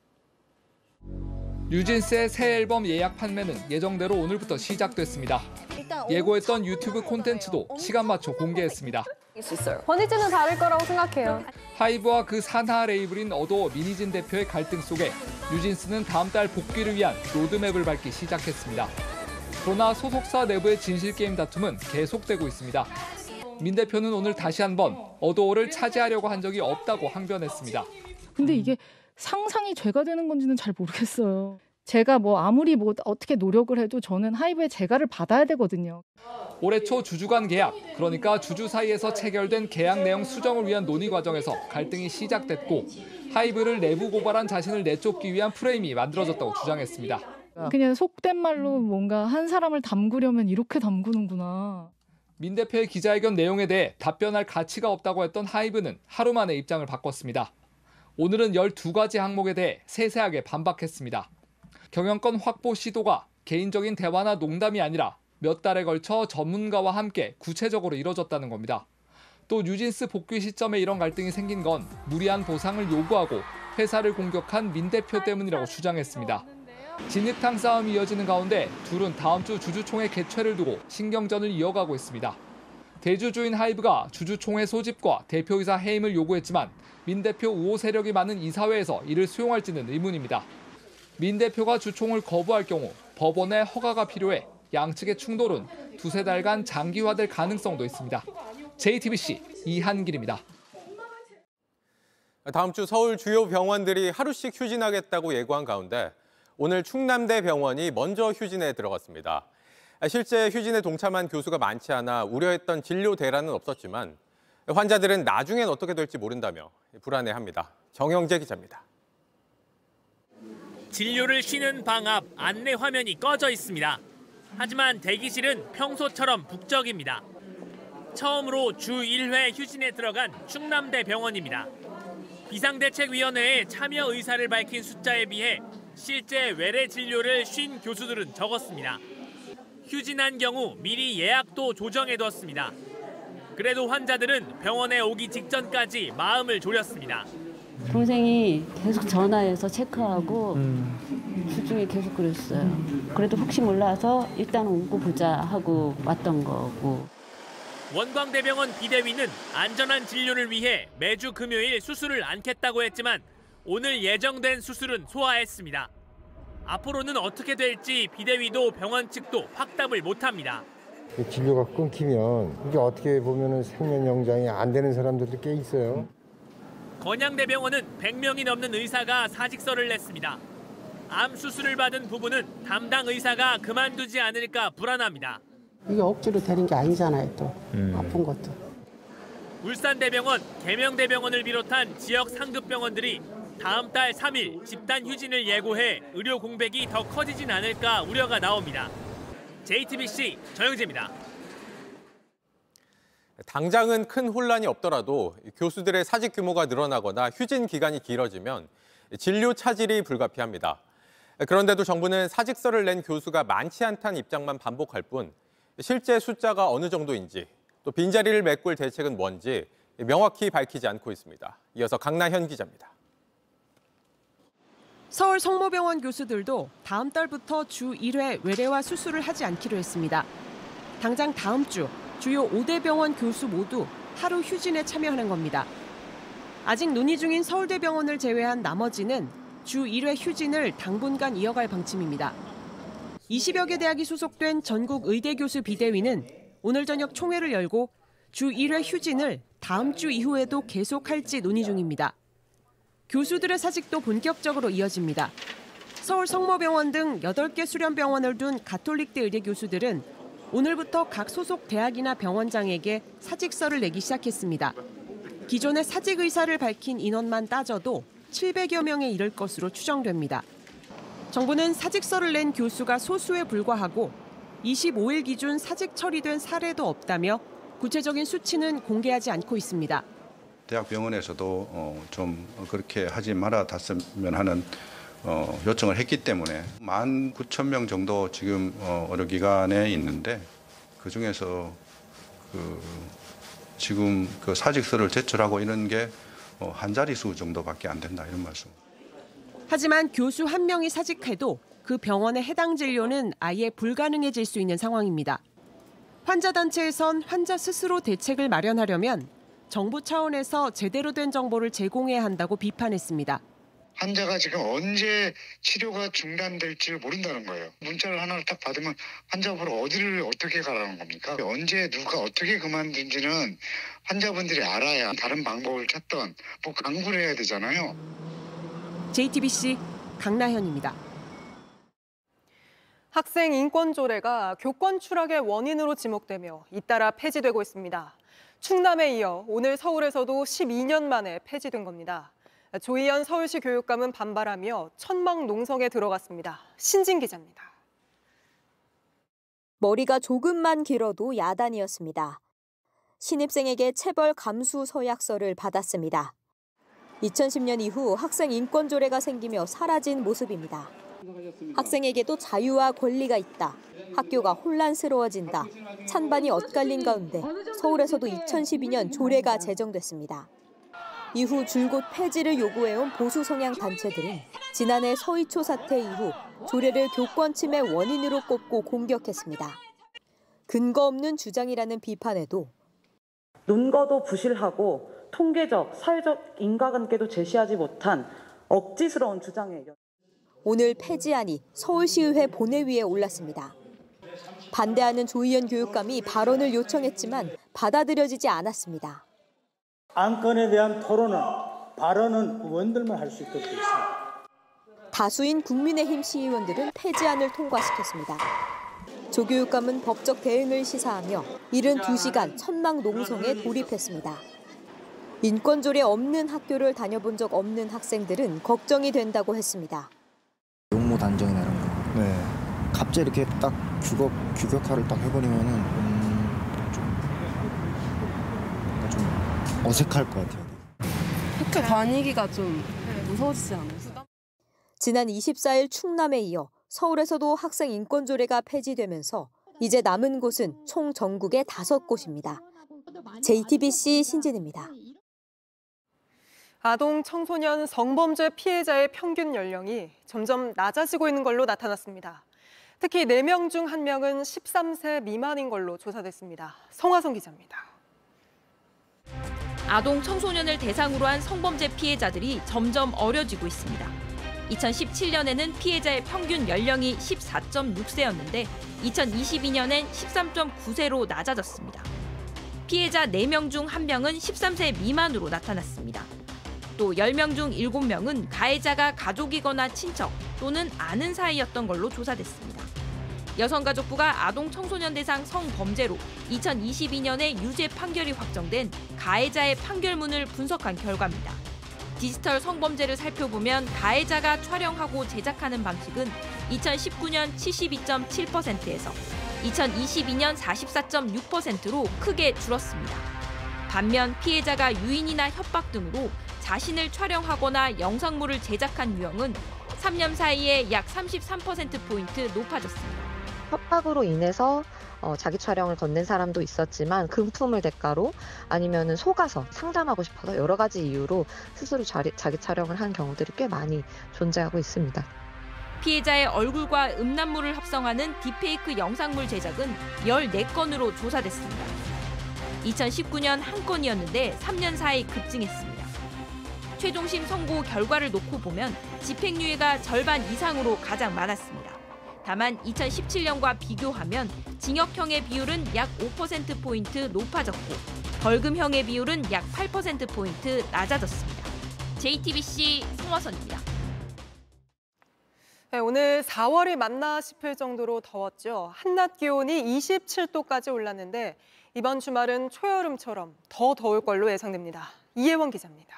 뉴진스의 새 앨범 예약 판매는 예정대로 오늘부터 시작됐습니다. 예고했던 유튜브 콘텐츠도 시간 맞춰 공개했습니다. 버니즈는 다를 거라고 생각해요. 하이브와 그 산하 레이블인 어도어 민희진 대표의 갈등 속에 뉴진스는 다음 달 복귀를 위한 로드맵을 밟기 시작했습니다. 그러나 소속사 내부의 진실게임 다툼은 계속되고 있습니다. 민 대표는 오늘 다시 한번 어도어를 차지하려고 한 적이 없다고 항변했습니다. 근데 이게 상상이 죄가 되는 건지는 잘 모르겠어요. 제가 아무리 어떻게 노력을 해도 저는 하이브의 재가를 받아야 되거든요. 올해 초 주주 간 계약, 그러니까 주주 사이에서 체결된 계약 내용 수정을 위한 논의 과정에서 갈등이 시작됐고 하이브를 내부 고발한 자신을 내쫓기 위한 프레임이 만들어졌다고 주장했습니다. 그냥 속된 말로 뭔가 한 사람을 담그려면 이렇게 담그는구나. 민 대표의 기자회견 내용에 대해 답변할 가치가 없다고 했던 하이브는 하루 만에 입장을 바꿨습니다. 오늘은 12가지 항목에 대해 세세하게 반박했습니다. 경영권 확보 시도가 개인적인 대화나 농담이 아니라 몇 달에 걸쳐 전문가와 함께 구체적으로 이뤄졌다는 겁니다. 또 뉴진스 복귀 시점에 이런 갈등이 생긴 건 무리한 보상을 요구하고 회사를 공격한 민 대표 때문이라고 주장했습니다. 진흙탕 싸움이 이어지는 가운데 둘은 다음 주 주주총회 개최를 두고 신경전을 이어가고 있습니다. 대주주인 하이브가 주주총회 소집과 대표이사 해임을 요구했지만 민 대표 우호 세력이 많은 이사회에서 이를 수용할지는 의문입니다. 민 대표가 주총을 거부할 경우 법원의 허가가 필요해 양측의 충돌은 두세 달간 장기화될 가능성도 있습니다. JTBC 이한길입니다. 다음 주 서울 주요 병원들이 하루씩 휴진하겠다고 예고한 가운데 오늘 충남대 병원이 먼저 휴진에 들어갔습니다. 실제 휴진에 동참한 교수가 많지 않아 우려했던 진료 대란은 없었지만 환자들은 나중엔 어떻게 될지 모른다며 불안해합니다. 정영재 기자입니다. 진료를 쉬는 방 앞 안내 화면이 꺼져 있습니다. 하지만 대기실은 평소처럼 북적입니다. 처음으로 주 1회 휴진에 들어간 충남대 병원입니다. 비상대책위원회에 참여 의사를 밝힌 숫자에 비해 실제 외래 진료를 쉰 교수들은 적었습니다. 휴진한 경우 미리 예약도 조정해뒀습니다. 그래도 환자들은 병원에 오기 직전까지 마음을 졸였습니다. 동생이 계속 전화해서 체크하고 수중에 계속 그랬어요. 그래도 혹시 몰라서 일단 오고 보자 하고 왔던 거고. 원광대병원 비대위는 안전한 진료를 위해 매주 금요일 수술을 않겠다고 했지만 오늘 예정된 수술은 소화했습니다. 앞으로는 어떻게 될지 비대위도 병원 측도 확답을 못합니다. 진료가 끊기면 이게 어떻게 보면 생명 연장이 안 되는 사람들도 꽤 있어요. 건양대병원은 100명이 넘는 의사가 사직서를 냈습니다. 암 수술을 받은 부부는 담당 의사가 그만두지 않을까 불안합니다. 이게 억지로 되는 게 아니잖아요, 또. 아픈 것도. 울산대병원, 계명대병원을 비롯한 지역 상급병원들이 다음 달 3일 집단 휴진을 예고해 의료 공백이 더 커지진 않을까 우려가 나옵니다. JTBC 정영재입니다. 당장은 큰 혼란이 없더라도 교수들의 사직 규모가 늘어나거나 휴진 기간이 길어지면 진료 차질이 불가피합니다. 그런데도 정부는 사직서를 낸 교수가 많지 않다는 입장만 반복할 뿐 실제 숫자가 어느 정도인지 또 빈자리를 메꿀 대책은 뭔지 명확히 밝히지 않고 있습니다. 이어서 강나현 기자입니다. 서울 성모병원 교수들도 다음 달부터 주 1회 외래와 수술을 하지 않기로 했습니다. 당장 다음 주 주요 5대 병원 교수 모두 하루 휴진에 참여하는 겁니다. 아직 논의 중인 서울대병원을 제외한 나머지는 주 1회 휴진을 당분간 이어갈 방침입니다. 20여 개 대학이 소속된 전국 의대 교수 비대위는 오늘 저녁 총회를 열고 주 1회 휴진을 다음 주 이후에도 계속할지 논의 중입니다. 교수들의 사직도 본격적으로 이어집니다. 서울 성모병원 등 8개 수련병원을 둔 가톨릭대 의대 교수들은 오늘부터 각 소속 대학이나 병원장에게 사직서를 내기 시작했습니다. 기존의 사직 의사를 밝힌 인원만 따져도 700여 명에 이를 것으로 추정됩니다. 정부는 사직서를 낸 교수가 소수에 불과하고 25일 기준 사직 처리된 사례도 없다며 구체적인 수치는 공개하지 않고 있습니다. 대학병원에서도 좀 그렇게 하지 말아das으면 하는 요청을 했기 때문에 19,000명 정도 지금 의료기관에 있는데 그중에서 지금 그 사직서를 제출하고 이런 게 한 자릿수 정도밖에 안 된다 이런 말씀. 하지만 교수 한 명이 사직해도 그 병원의 해당 진료는 아예 불가능해질 수 있는 상황입니다. 환자단체에선 환자 스스로 대책을 마련하려면 정부 차원에서 제대로 된 정보를 제공해야 한다고 비판했습니다. 환자가 지금 언제 치료가 중단될지 모른다는 거예요. 문자를 하나를 딱 받으면 환자분을 어디를 어떻게 가라는 겁니까? 언제 누가 어떻게 그만둔지는 환자분들이 알아야 다른 방법을 찾던 뭐 강구를 해야 되잖아요. JTBC 강나현입니다. 학생 인권 조례가 교권 추락의 원인으로 지목되며 잇따라 폐지되고 있습니다. 충남에 이어 오늘 서울에서도 12년 만에 폐지된 겁니다. 조희연 서울시 교육감은 반발하며 천막 농성에 들어갔습니다. 신진 기자입니다. 머리가 조금만 길어도 야단이었습니다. 신입생에게 체벌 감수 서약서를 받았습니다. 2010년 이후 학생 인권 조례가 생기며 사라진 모습입니다. 학생에게도 자유와 권리가 있다. 학교가 혼란스러워진다. 찬반이 엇갈린 가운데 서울에서도 2012년 조례가 제정됐습니다. 이후 줄곧 폐지를 요구해온 보수 성향 단체들은 지난해 서희초 사태 이후 조례를 교권 침해 원인으로 꼽고 공격했습니다. 근거 없는 주장이라는 비판에도 논거도 부실하고 통계적, 사회적 인과관계도 제시하지 못한 억지스러운 주장이에요. 오늘 폐지안이 서울시의회 본회의에 올랐습니다. 반대하는 조희연 교육감이 발언을 요청했지만 받아들여지지 않았습니다. 안건에 대한 토론은 발언은 의원들만 할 수 있도록 되어 있습니다. 다수인 국민의힘 시의원들은 폐지안을 통과시켰습니다. 조 교육감은 법적 대응을 시사하며 이른 2시간 천막 농성에 돌입했습니다. 인권조례 없는 학교를 다녀본 적 없는 학생들은 걱정이 된다고 했습니다. 용모 단정이나 이런 거. 네. 갑자기 이렇게 딱 규격화를 딱 해버리면은 좀 좀 어색할 것 같아요. 학교 다니기가 좀 무서워지지 않아요? 지난 24일 충남에 이어 서울에서도 학생 인권조례가 폐지되면서 이제 남은 곳은 총 전국에 5곳입니다. JTBC 신진입니다. 아동 청소년 성범죄 피해자의 평균 연령이 점점 낮아지고 있는 걸로 나타났습니다. 특히 4명 중 1명은 13세 미만인 걸로 조사됐습니다. 성화성 기자입니다. 아동 청소년을 대상으로 한 성범죄 피해자들이 점점 어려지고 있습니다. 2017년에는 피해자의 평균 연령이 14.6세였는데 2022년엔 13.9세로 낮아졌습니다. 피해자 4명 중 1명은 13세 미만으로 나타났습니다. 또 10명 중 7명은 가해자가 가족이거나 친척 또는 아는 사이였던 걸로 조사됐습니다. 여성가족부가 아동 청소년 대상 성범죄로 2022년에 유죄 판결이 확정된 가해자의 판결문을 분석한 결과입니다. 디지털 성범죄를 살펴보면 가해자가 촬영하고 제작하는 방식은 2019년 72.7%에서 2022년 44.6%로 크게 줄었습니다. 반면 피해자가 유인이나 협박 등으로 자신을 촬영하거나 영상물을 제작한 유형은 3년 사이에 약 33%포인트 높아졌습니다. 협박으로 인해서 자기 촬영을 건넨 사람도 있었지만 금품을 대가로 아니면은 속아서 상담하고 싶어서 여러 가지 이유로 스스로 자기 촬영을 한 경우들이 꽤 많이 존재하고 있습니다. 피해자의 얼굴과 음란물을 합성하는 딥페이크 영상물 제작은 14건으로 조사됐습니다. 2019년 1건이었는데 3년 사이 급증했습니다. 최종심 선고 결과를 놓고 보면 집행유예가 절반 이상으로 가장 많았습니다. 다만 2017년과 비교하면 징역형의 비율은 약 5%포인트 높아졌고 벌금형의 비율은 약 8%포인트 낮아졌습니다. JTBC 성화선입니다. 네, 오늘 4월이 맞나 싶을 정도로 더웠죠. 한낮 기온이 27도까지 올랐는데 이번 주말은 초여름처럼 더 더울 걸로 예상됩니다. 이혜원 기자입니다.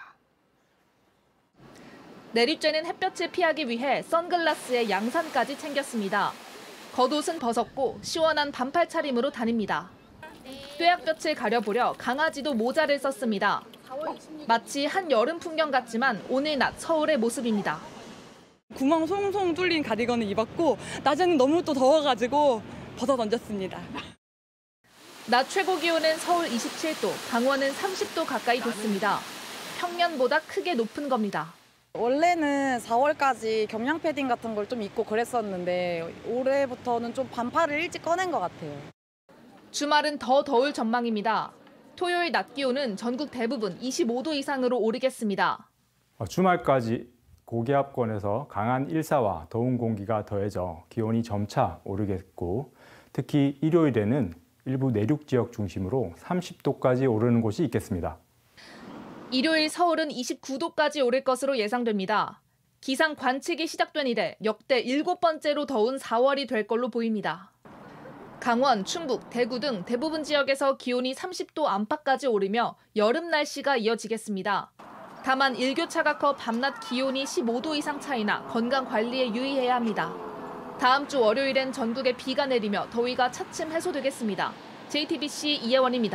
내리쬐는 햇볕을 피하기 위해 선글라스에 양산까지 챙겼습니다. 겉옷은 벗었고 시원한 반팔 차림으로 다닙니다. 뙤약볕을 가려보려 강아지도 모자를 썼습니다. 마치 한여름 풍경 같지만 오늘 낮 서울의 모습입니다. 구멍 송송 뚫린 가디건을 입었고 낮에는 너무 또 더워가지고 벗어 던졌습니다. 낮 최고 기온은 서울 27도, 강원은 30도 가까이 됐습니다. 평년보다 크게 높은 겁니다. 원래는 4월까지 경량 패딩 같은 걸 좀 입고 그랬었는데 올해부터는 좀 반팔을 일찍 꺼낸 것 같아요. 주말은 더 더울 전망입니다. 토요일 낮 기온은 전국 대부분 25도 이상으로 오르겠습니다. 주말까지 고기압권에서 강한 일사와 더운 공기가 더해져 기온이 점차 오르겠고 특히 일요일에는 일부 내륙 지역 중심으로 30도까지 오르는 곳이 있겠습니다. 일요일 서울은 29도까지 오를 것으로 예상됩니다. 기상 관측이 시작된 이래 역대 7번째로 더운 4월이 될 걸로 보입니다. 강원, 충북, 대구 등 대부분 지역에서 기온이 30도 안팎까지 오르며 여름 날씨가 이어지겠습니다. 다만 일교차가 커 밤낮 기온이 15도 이상 차이나 건강 관리에 유의해야 합니다. 다음 주 월요일엔 전국에 비가 내리며 더위가 차츰 해소되겠습니다. JTBC 이혜원입니다.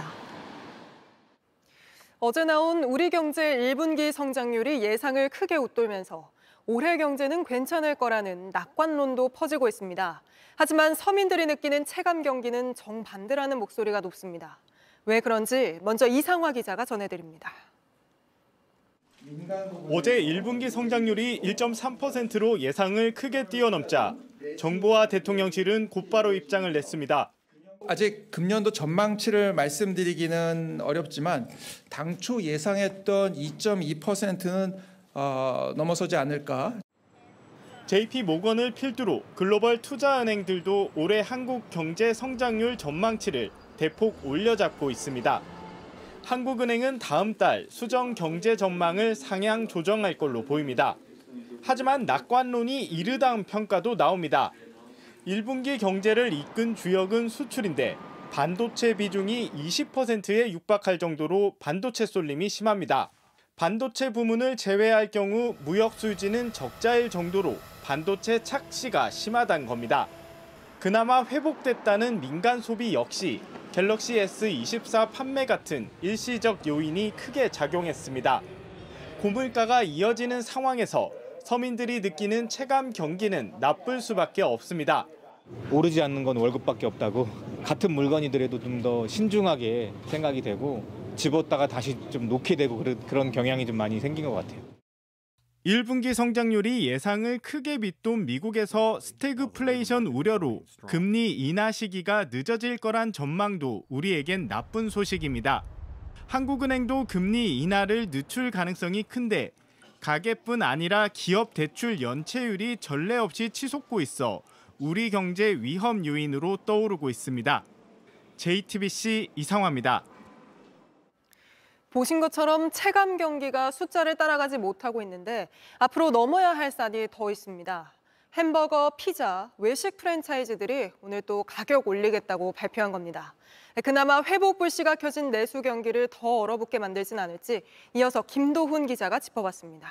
어제 나온 우리 경제 1분기 성장률이 예상을 크게 웃돌면서 올해 경제는 괜찮을 거라는 낙관론도 퍼지고 있습니다. 하지만 서민들이 느끼는 체감 경기는 정반대라는 목소리가 높습니다. 왜 그런지 먼저 이상화 기자가 전해드립니다. 어제 1분기 성장률이 1.3%로 예상을 크게 뛰어넘자 정부와 대통령실은 곧바로 입장을 냈습니다. 아직 금년도 전망치를 말씀드리기는 어렵지만 당초 예상했던 2.2%는 넘어서지 않을까. JP모건을 필두로 글로벌 투자은행들도 올해 한국 경제 성장률 전망치를 대폭 올려잡고 있습니다. 한국은행은 다음 달 수정 경제 전망을 상향 조정할 걸로 보입니다. 하지만 낙관론이 이르다는 평가도 나옵니다. 1분기 경제를 이끈 주역은 수출인데 반도체 비중이 20%에 육박할 정도로 반도체 쏠림이 심합니다. 반도체 부문을 제외할 경우 무역 수지는 적자일 정도로 반도체 착시가 심하다는 겁니다. 그나마 회복됐다는 민간 소비 역시 갤럭시 S24 판매 같은 일시적 요인이 크게 작용했습니다. 고물가가 이어지는 상황에서 서민들이 느끼는 체감 경기는 나쁠 수밖에 없습니다. 오르지 않는 건 월급밖에 없다고 같은 물건이더라도 좀 더 신중하게 생각이 되고 집었다가 다시 좀 놓게 되고 그런 경향이 좀 많이 생긴 것 같아요. 1분기 성장률이 예상을 크게 밑돈 미국에서 스태그플레이션 우려로 금리 인하 시기가 늦어질 거란 전망도 우리에겐 나쁜 소식입니다. 한국은행도 금리 인하를 늦출 가능성이 큰데 가계뿐 아니라 기업 대출 연체율이 전례 없이 치솟고 있어 우리 경제 위험 요인으로 떠오르고 있습니다. JTBC 이상화입니다. 보신 것처럼 체감 경기가 숫자를 따라가지 못하고 있는데 앞으로 넘어야 할 산이 더 있습니다. 햄버거, 피자, 외식 프랜차이즈들이 오늘 또 가격 올리겠다고 발표한 겁니다. 그나마 회복 불씨가 켜진 내수 경기를 더 얼어붙게 만들진 않을지 이어서 김도훈 기자가 짚어봤습니다.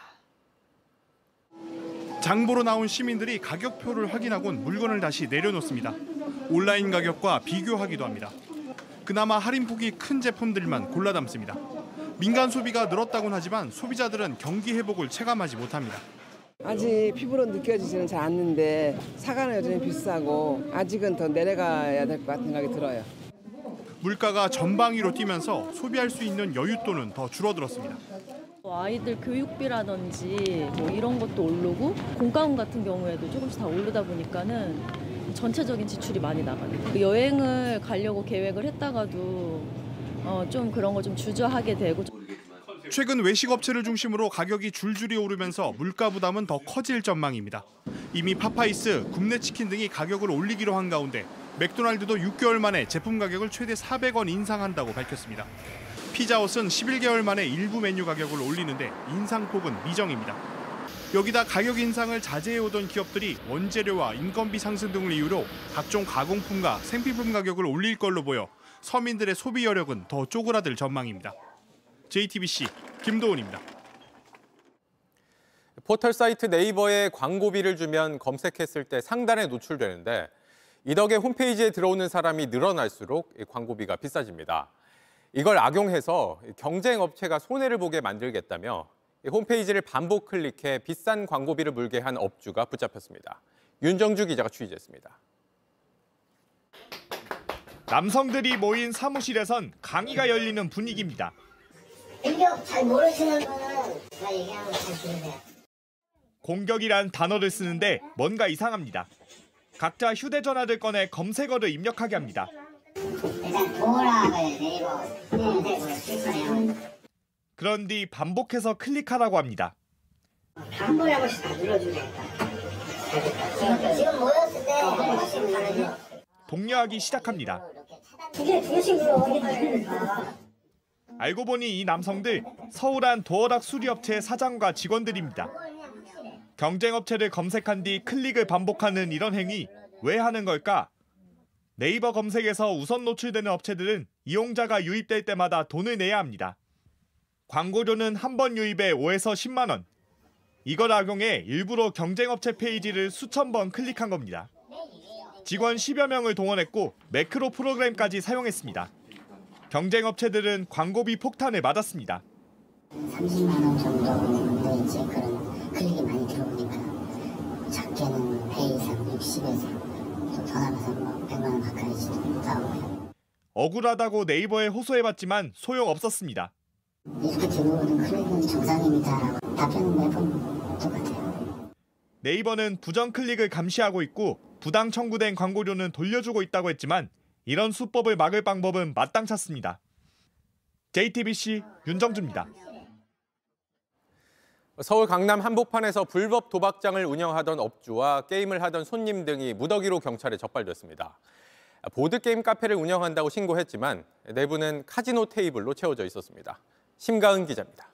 장보러 나온 시민들이 가격표를 확인하곤 물건을 다시 내려놓습니다. 온라인 가격과 비교하기도 합니다. 그나마 할인폭이 큰 제품들만 골라 담습니다. 민간 소비가 늘었다곤 하지만 소비자들은 경기 회복을 체감하지 못합니다. 아직 피부로 느껴지지는 잘 않는데 사과는 여전히 비싸고 아직은 더 내려가야 될 것 같은 생각이 들어요. 물가가 전방위로 뛰면서 소비할 수 있는 여윳돈은 더 줄어들었습니다. 아이들 교육비라든지 뭐 이런 것도 오르고 공과금 같은 경우에도 조금씩 다 오르다 보니까는 전체적인 지출이 많이 나가요. 여행을 가려고 계획을 했다가도 좀 그런 거 좀 주저하게 되고. 최근 외식 업체를 중심으로 가격이 줄줄이 오르면서 물가 부담은 더 커질 전망입니다. 이미 파파이스, 굽네치킨 등이 가격을 올리기로 한 가운데 맥도날드도 6개월 만에 제품 가격을 최대 400원 인상한다고 밝혔습니다. 피자헛은 11개월 만에 일부 메뉴 가격을 올리는데 인상폭은 미정입니다. 여기다 가격 인상을 자제해오던 기업들이 원재료와 인건비 상승 등을 이유로 각종 가공품과 생필품 가격을 올릴 걸로 보여 서민들의 소비 여력은 더 쪼그라들 전망입니다. JTBC 김도훈입니다. 포털 사이트 네이버에 광고비를 주면 검색했을 때 상단에 노출되는데 이 덕에 홈페이지에 들어오는 사람이 늘어날수록 광고비가 비싸집니다. 이걸 악용해서 경쟁 업체가 손해를 보게 만들겠다며 홈페이지를 반복 클릭해 비싼 광고비를 물게 한 업주가 붙잡혔습니다. 윤정주 기자가 취재했습니다. 남성들이 모인 사무실에선 강의가 열리는 분위기입니다. 공격 잘 모르시는 분은 제가 얘기하는 거 잘 들으세요. 공격이란 단어를 쓰는데 뭔가 이상합니다. 각자 휴대전화를 꺼내 검색어를 입력하게 합니다. 일단 도어락을 네이버 검색으로 쓸 거예요. 그런 뒤 반복해서 클릭하라고 합니다. 한 번에 한 번씩 다 눌러주겠다. 지금 모였을 때 한 번씩 눌러주세요. 독려하기 시작합니다. 이게 두 개씩 눌러주니까. 알고 보니 이 남성들 서울한 도어락 수리업체 사장과 직원들입니다. 경쟁업체를 검색한 뒤 클릭을 반복하는 이런 행위 왜 하는 걸까? 네이버 검색에서 우선 노출되는 업체들은 이용자가 유입될 때마다 돈을 내야 합니다. 광고료는 한 번 유입에 5에서 10만 원. 이걸 악용해 일부러 경쟁업체 페이지를 수천 번 클릭한 겁니다. 직원 10여 명을 동원했고 매크로 프로그램까지 사용했습니다. 경쟁업체들은 광고비 폭탄을 맞았습니다. 30만 원 정도 이제 그런 클릭이 많이 들어오니까 작게는 100 이상, 60에서 또 더 나가서 뭐 100만 원 가까이 나오고요. 억울하다고 네이버에 호소해봤지만 소용없었습니다. 이렇게 들어오는 클릭은 정상입니다라고 답변은 매번 똑같아요. 네이버는 부정 클릭을 감시하고 있고 부당 청구된 광고료는 돌려주고 있다고 했지만 이런 수법을 막을 방법은 마땅찮습니다. JTBC 윤정주입니다. 서울 강남 한복판에서 불법 도박장을 운영하던 업주와 게임을 하던 손님 등이 무더기로 경찰에 적발됐습니다. 보드게임 카페를 운영한다고 신고했지만 내부는 카지노 테이블로 채워져 있었습니다. 심가은 기자입니다.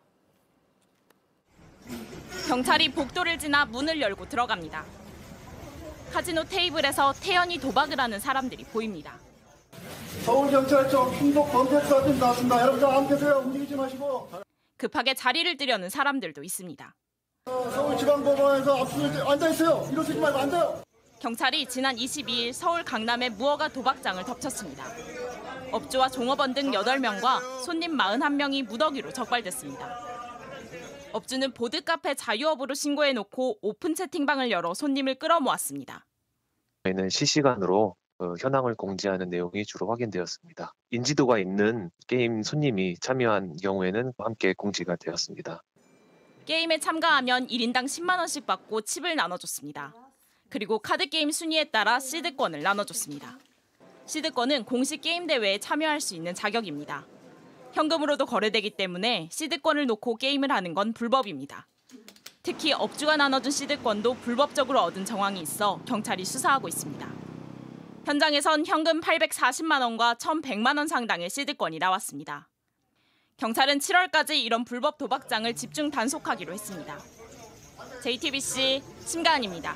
경찰이 복도를 지나 문을 열고 들어갑니다. 카지노 테이블에서 태연히 도박을 하는 사람들이 보입니다. 서울경찰청 충북범죄수사팀 나왔습니다. 여러분들 안 계세요. 움직이지 마시고. 급하게 자리를 뜨려는 사람들도 있습니다. 서울지방법원에서 압수수색 앉아있어요. 이러시지 말고 앉아요. 경찰이 지난 22일 서울 강남의 무허가 도박장을 덮쳤습니다. 업주와 종업원 등 8명과 손님 41명이 무더기로 적발됐습니다. 업주는 보드카페 자유업으로 신고해놓고 오픈 채팅방을 열어 손님을 끌어모았습니다. 저희는 실시간으로 현황을 공지하는 내용이 주로 확인되었습니다. 인지도가 있는 게임 손님이 참여한 경우에는 함께 공지가 되었습니다. 게임에 참가하면 1인당 10만 원씩 받고 칩을 나눠줬습니다. 그리고 카드게임 순위에 따라 시드권을 나눠줬습니다. 시드권은 공식 게임 대회에 참여할 수 있는 자격입니다. 현금으로도 거래되기 때문에 시드권을 놓고 게임을 하는 건 불법입니다. 특히 업주가 나눠준 시드권도 불법적으로 얻은 정황이 있어 경찰이 수사하고 있습니다. 현장에선 현금 840만 원과 1,100만 원 상당의 시드권이 나왔습니다. 경찰은 7월까지 이런 불법 도박장을 집중 단속하기로 했습니다. JTBC 심가은입니다.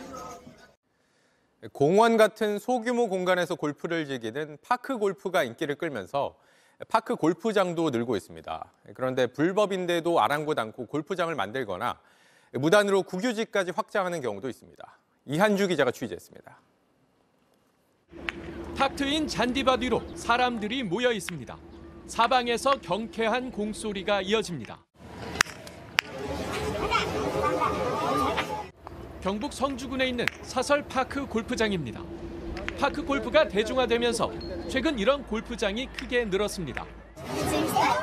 공원 같은 소규모 공간에서 골프를 즐기는 파크 골프가 인기를 끌면서 파크 골프장도 늘고 있습니다. 그런데 불법인데도 아랑곳 않고 골프장을 만들거나 무단으로 국유지까지 확장하는 경우도 있습니다. 이한주 기자가 취재했습니다. 탁 트인 잔디밭 위로 사람들이 모여 있습니다. 사방에서 경쾌한 공소리가 이어집니다. 경북 성주군에 있는 사설 파크 골프장입니다. 파크 골프가 대중화되면서 최근 이런 골프장이 크게 늘었습니다. 재밌어요.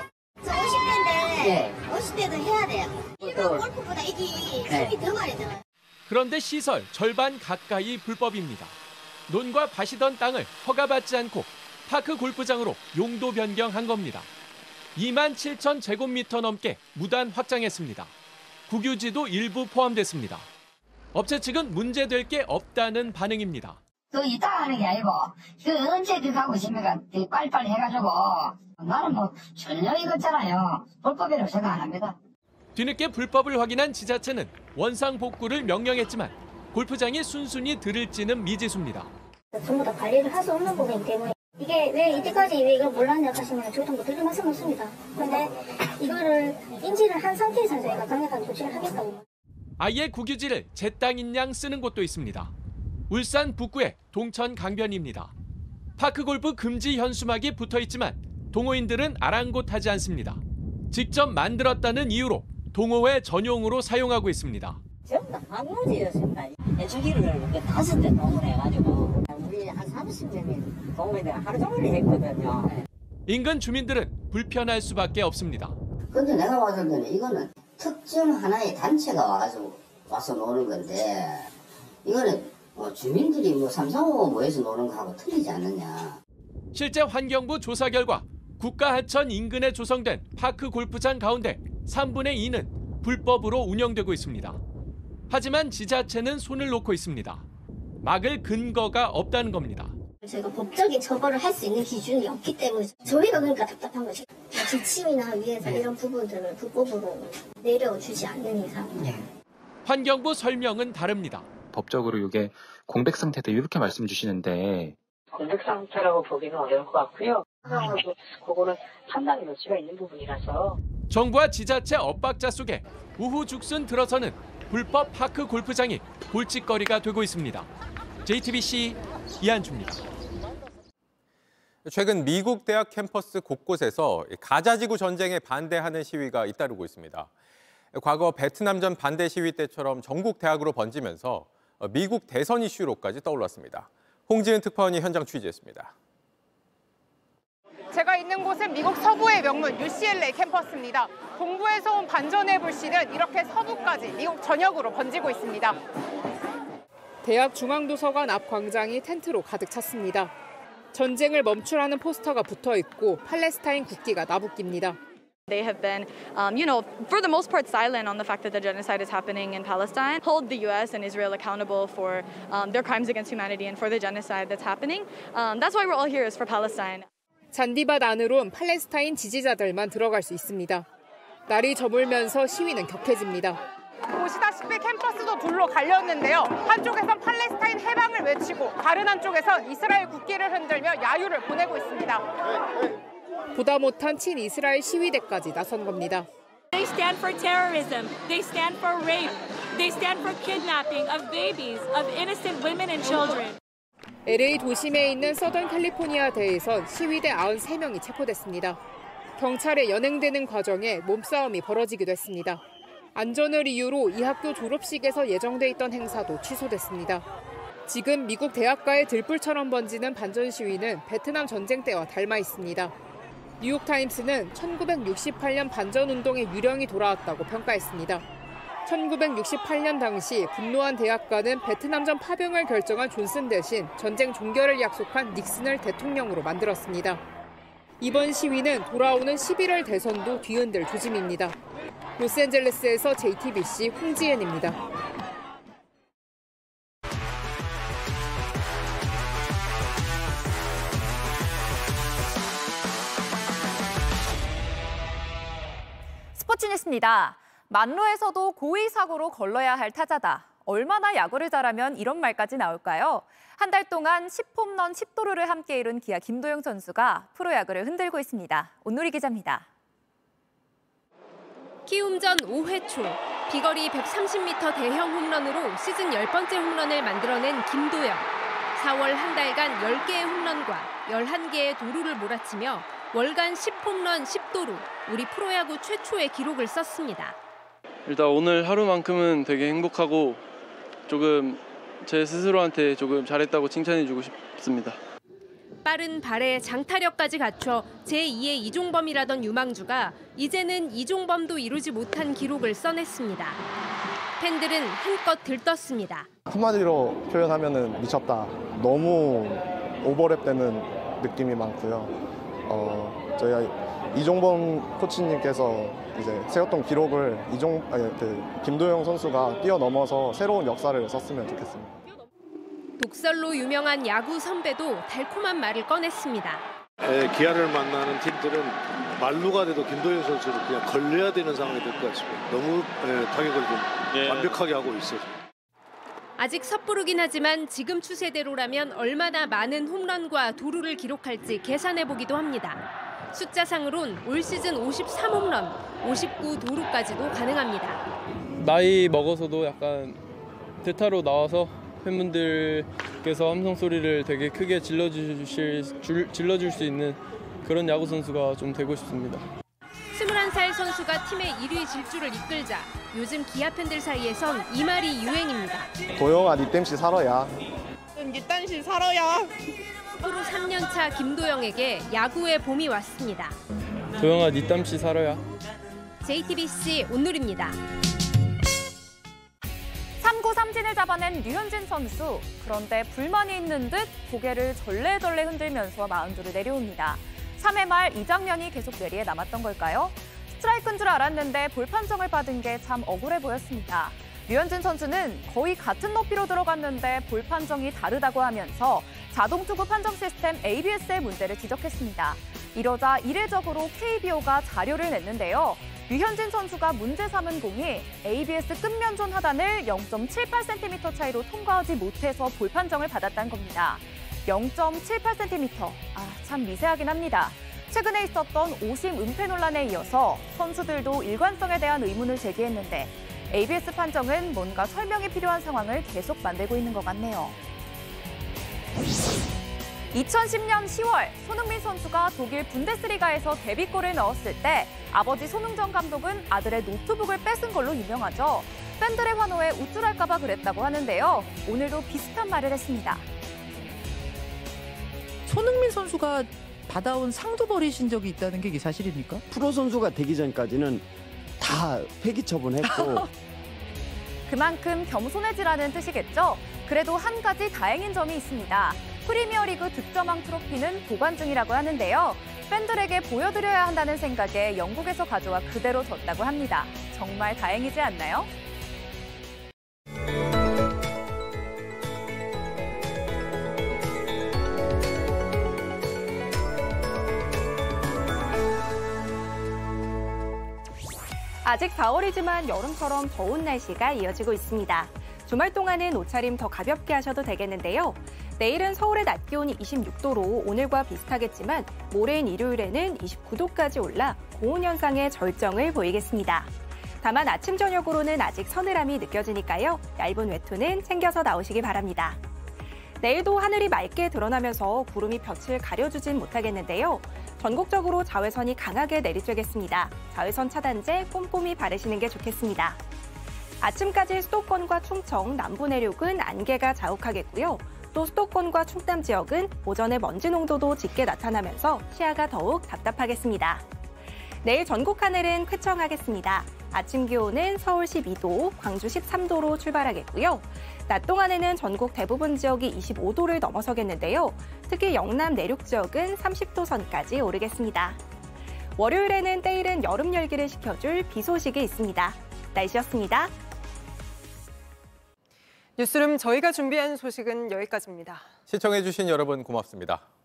50대인데 50대도 해야 돼요. 일반 골프보다 이게 힘이 더 많이 들어요. 그런데 시설 절반 가까이 불법입니다. 논과 밭이던 땅을 허가받지 않고 파크 골프장으로 용도 변경한 겁니다. 2만 7천 제곱미터 넘게 무단 확장했습니다. 국유지도 일부 포함됐습니다. 업체 측은 문제될 게 없다는 반응입니다. 그 이따 하는 게 아니고 그 언제 그 가고 있습니까? 빨리빨리 해가지고 나는 뭐 전혀 이거잖아요. 불법이라고 생각 안 합니다. 뒤늦게 불법을 확인한 지자체는 원상 복구를 명령했지만 골프장이 순순히 들을지는 미지수입니다. 전부 다 관리를 할 수 없는 부분이기 때문에 이게 왜 이때까지 왜 이걸 몰랐냐 하시면 저희도 뭐 들을 말씀 없습니다. 그런데 이거를 인지를 한 상태에서 저희가 강력한 조치를 하겠다고. 아예 국유지를 제 땅인 양 쓰는 곳도 있습니다. 울산 북구의 동천 강변입니다. 파크 골프 금지 현수막이 붙어 있지만 동호인들은 아랑곳하지 않습니다. 직접 만들었다는 이유로 동호회 전용으로 사용하고 있습니다. 전부 다 방문지였습니다. 주기를 5대 동을 해가지고 우리 한 30명이 동호회들 하루 종일 했거든요. 인근 주민들은 불편할 수밖에 없습니다. 근데 내가 봤을 때는 이거는 특정 하나의 단체가 와서 노는 건데 이거는 주민들이 3-4-5 모여서 노는 거하고 틀리지 않느냐. 실제 환경부 조사 결과 국가하천 인근에 조성된 파크 골프장 가운데 3분의 2는 불법으로 운영되고 있습니다. 하지만 지자체는 손을 놓고 있습니다. 막을 근거가 없다는 겁니다. 저희가 법적인 처벌을 할 수 있는 기준이 없기 때문에 저희가 그러니까 답답한 거죠. 지침이나 위에서 이런 부분들을 불법으로 내려주지 않는 이상. 환경부 설명은 다릅니다. 법적으로 이게 공백 상태다 이렇게 말씀 주시는데 공백 상태라고 보기는 어려울 것 같고요. 그거는 판단의 여지가 있는 부분이라서. 정부와 지자체 엇박자 속에 우후죽순 들어서는 불법 파크 골프장이 골칫거리가 되고 있습니다. JTBC 이한주입니다. 최근 미국 대학 캠퍼스 곳곳에서 가자지구 전쟁에 반대하는 시위가 잇따르고 있습니다. 과거 베트남전 반대 시위 때처럼 전국 대학으로 번지면서 미국 대선 이슈로까지 떠올랐습니다. 홍지은 특파원이 현장 취재했습니다. 제가 있는 곳은 미국 서부의 명문 UCLA 캠퍼스입니다. 동부에서 온 반전의 불씨는 이렇게 서부까지 미국 전역으로 번지고 있습니다. 대학 중앙도서관 앞 광장이 텐트로 가득 찼습니다. 전쟁을 멈추라는 포스터가 붙어 있고 팔레스타인 국기가 나부낍니다. They have been, for the most part, silent on the fact that the genocide is happening in Palestine. Hold the U.S. and Israel accountable for their crimes against humanity and for the genocide that's happening. That's why we're all here is for Palestine. 잔디밭 안으론 팔레스타인 지지자들만 들어갈 수 있습니다. 날이 저물면서 시위는 격해집니다. 보시다시피 캠퍼스도 둘로 갈렸는데요. 한쪽에선 팔레스타인 해방을 외치고 다른 한쪽에선 이스라엘 국기를 흔들며 야유를 보내고 있습니다. 보다 못한 친이스라엘 시위대까지 나선 겁니다. They stand for terrorism. They stand for rape. They stand for kidnapping of babies, of innocent women and children. LA 도심에 있는 서던 캘리포니아 대에선 시위대 93명이 체포됐습니다. 경찰에 연행되는 과정에 몸싸움이 벌어지기도 했습니다. 안전을 이유로 이 학교 졸업식에서 예정돼 있던 행사도 취소됐습니다. 지금 미국 대학가의 들불처럼 번지는 반전 시위는 베트남 전쟁 때와 닮아 있습니다. 뉴욕타임스는 1968년 반전운동의 유령이 돌아왔다고 평가했습니다. 1968년 당시 분노한 대학가는 베트남전 파병을 결정한 존슨 대신 전쟁 종결을 약속한 닉슨을 대통령으로 만들었습니다. 이번 시위는 돌아오는 11월 대선도 뒤흔들 조짐입니다. 로스앤젤레스에서 JTBC 홍지연입니다. 스포츠 뉴스입니다. 만로에서도 고의 사고로 걸러야 할 타자다. 얼마나 야구를 잘하면 이런 말까지 나올까요? 한 달 동안 10홈런 10도루를 함께 이룬 기아 김도영 선수가 프로야구를 흔들고 있습니다. 온누리 기자입니다. 키움전 5회 초 비거리 130m 대형 홈런으로 시즌 10번째 홈런을 만들어낸 김도영. 4월 한 달간 10개의 홈런과 11개의 도루를 몰아치며 월간 10홈런 10도루, 우리 프로야구 최초의 기록을 썼습니다. 일단 오늘 하루만큼은 되게 행복하고 조금 제 스스로한테 조금 잘했다고 칭찬해주고 싶습니다. 빠른 발에 장타력까지 갖춰 제2의 이종범이라던 유망주가 이제는 이종범도 이루지 못한 기록을 써냈습니다. 팬들은 한껏 들떴습니다. 한마디로 표현하면은 미쳤다. 너무 오버랩 되는 느낌이 많고요. 저희가 이종범 코치님께서 이제 세웠던 기록을 김도영 선수가 뛰어넘어서 새로운 역사를 썼으면 좋겠습니다. 독설로 유명한 야구 선배도 달콤한 말을 꺼냈습니다. 기아를 만나는 팀들은 만루가 돼도 김도영 선수를 그냥 걸려야 되는 상황이 될 것 같습니다. 너무 타격을 좀 완벽하게 하고 있어요. 아직 섣부르긴 하지만 지금 추세대로라면 얼마나 많은 홈런과 도루를 기록할지 계산해보기도 합니다. 숫자상으론 올 시즌 53홈런, 59도루까지도 가능합니다. 나이 먹어서도 약간 대타로 나와서 팬분들께서 함성 소리를 되게 크게 질러줄 수 있는 그런 야구 선수가 좀 되고 싶습니다. 21살 선수가 팀의 1위 질주를 이끌자 요즘 기아 팬들 사이에선 이 말이 유행입니다. 도영아, 니 땜시 살아야. 니 땜시 살아야. 프로 3년차 김도영에게 야구의 봄이 왔습니다. 도영아, 니 땀씨 살아야. JTBC 온누리입니다. 3구 삼진을 잡아낸 류현진 선수. 그런데 불만이 있는 듯 고개를 절레절레 흔들면서 마운드를 내려옵니다. 3회 말 이 장면이 계속 뇌리에 남았던 걸까요? 스트라이크인 줄 알았는데 볼 판정을 받은 게 참 억울해 보였습니다. 류현진 선수는 거의 같은 높이로 들어갔는데 볼 판정이 다르다고 하면서 자동투구 판정 시스템 ABS의 문제를 지적했습니다. 이러자 이례적으로 KBO가 자료를 냈는데요. 류현진 선수가 문제 삼은 공이 ABS 끝면존 하단을 0.78cm 차이로 통과하지 못해서 볼 판정을 받았다는 겁니다. 0.78cm, 참 미세하긴 합니다. 최근에 있었던 오심 은폐 논란에 이어서 선수들도 일관성에 대한 의문을 제기했는데 ABS 판정은 뭔가 설명이 필요한 상황을 계속 만들고 있는 것 같네요. 2010년 10월 손흥민 선수가 독일 분데스리가에서 데뷔골을 넣었을 때 아버지 손흥정 감독은 아들의 노트북을 뺏은 걸로 유명하죠. 팬들의 환호에 우쭐할까 봐 그랬다고 하는데요. 오늘도 비슷한 말을 했습니다. 손흥민 선수가 받아온 상도 버리신 적이 있다는 게 이게 사실입니까? 프로 선수가 되기 전까지는 다 폐기 처분했고 그만큼 겸손해지라는 뜻이겠죠? 그래도 한 가지 다행인 점이 있습니다. 프리미어리그 득점왕 트로피는 보관 중이라고 하는데요. 팬들에게 보여드려야 한다는 생각에 영국에서 가져와 그대로 뒀다고 합니다. 정말 다행이지 않나요? 아직 4월이지만 여름처럼 더운 날씨가 이어지고 있습니다. 주말 동안은 옷차림 더 가볍게 하셔도 되겠는데요. 내일은 서울의 낮 기온이 26도로 오늘과 비슷하겠지만 모레인 일요일에는 29도까지 올라 고온 현상의 절정을 보이겠습니다. 다만 아침 저녁으로는 아직 서늘함이 느껴지니까요. 얇은 외투는 챙겨서 나오시기 바랍니다. 내일도 하늘이 맑게 드러나면서 구름이 볕을 가려주진 못하겠는데요. 전국적으로 자외선이 강하게 내리쬐겠습니다. 자외선 차단제 꼼꼼히 바르시는 게 좋겠습니다. 아침까지 수도권과 충청, 남부 내륙은 안개가 자욱하겠고요. 또 수도권과 충남 지역은 오전에 먼지 농도도 짙게 나타나면서 시야가 더욱 답답하겠습니다. 내일 전국 하늘은 쾌청하겠습니다. 아침 기온은 서울 12도, 광주 13도로 출발하겠고요. 낮 동안에는 전국 대부분 지역이 25도를 넘어서겠는데요. 특히 영남 내륙 지역은 30도 선까지 오르겠습니다. 월요일에는 때이른 여름 열기를 식혀줄 비 소식이 있습니다. 날씨였습니다. 뉴스룸 저희가 준비한 소식은 여기까지입니다. 시청해주신 여러분 고맙습니다.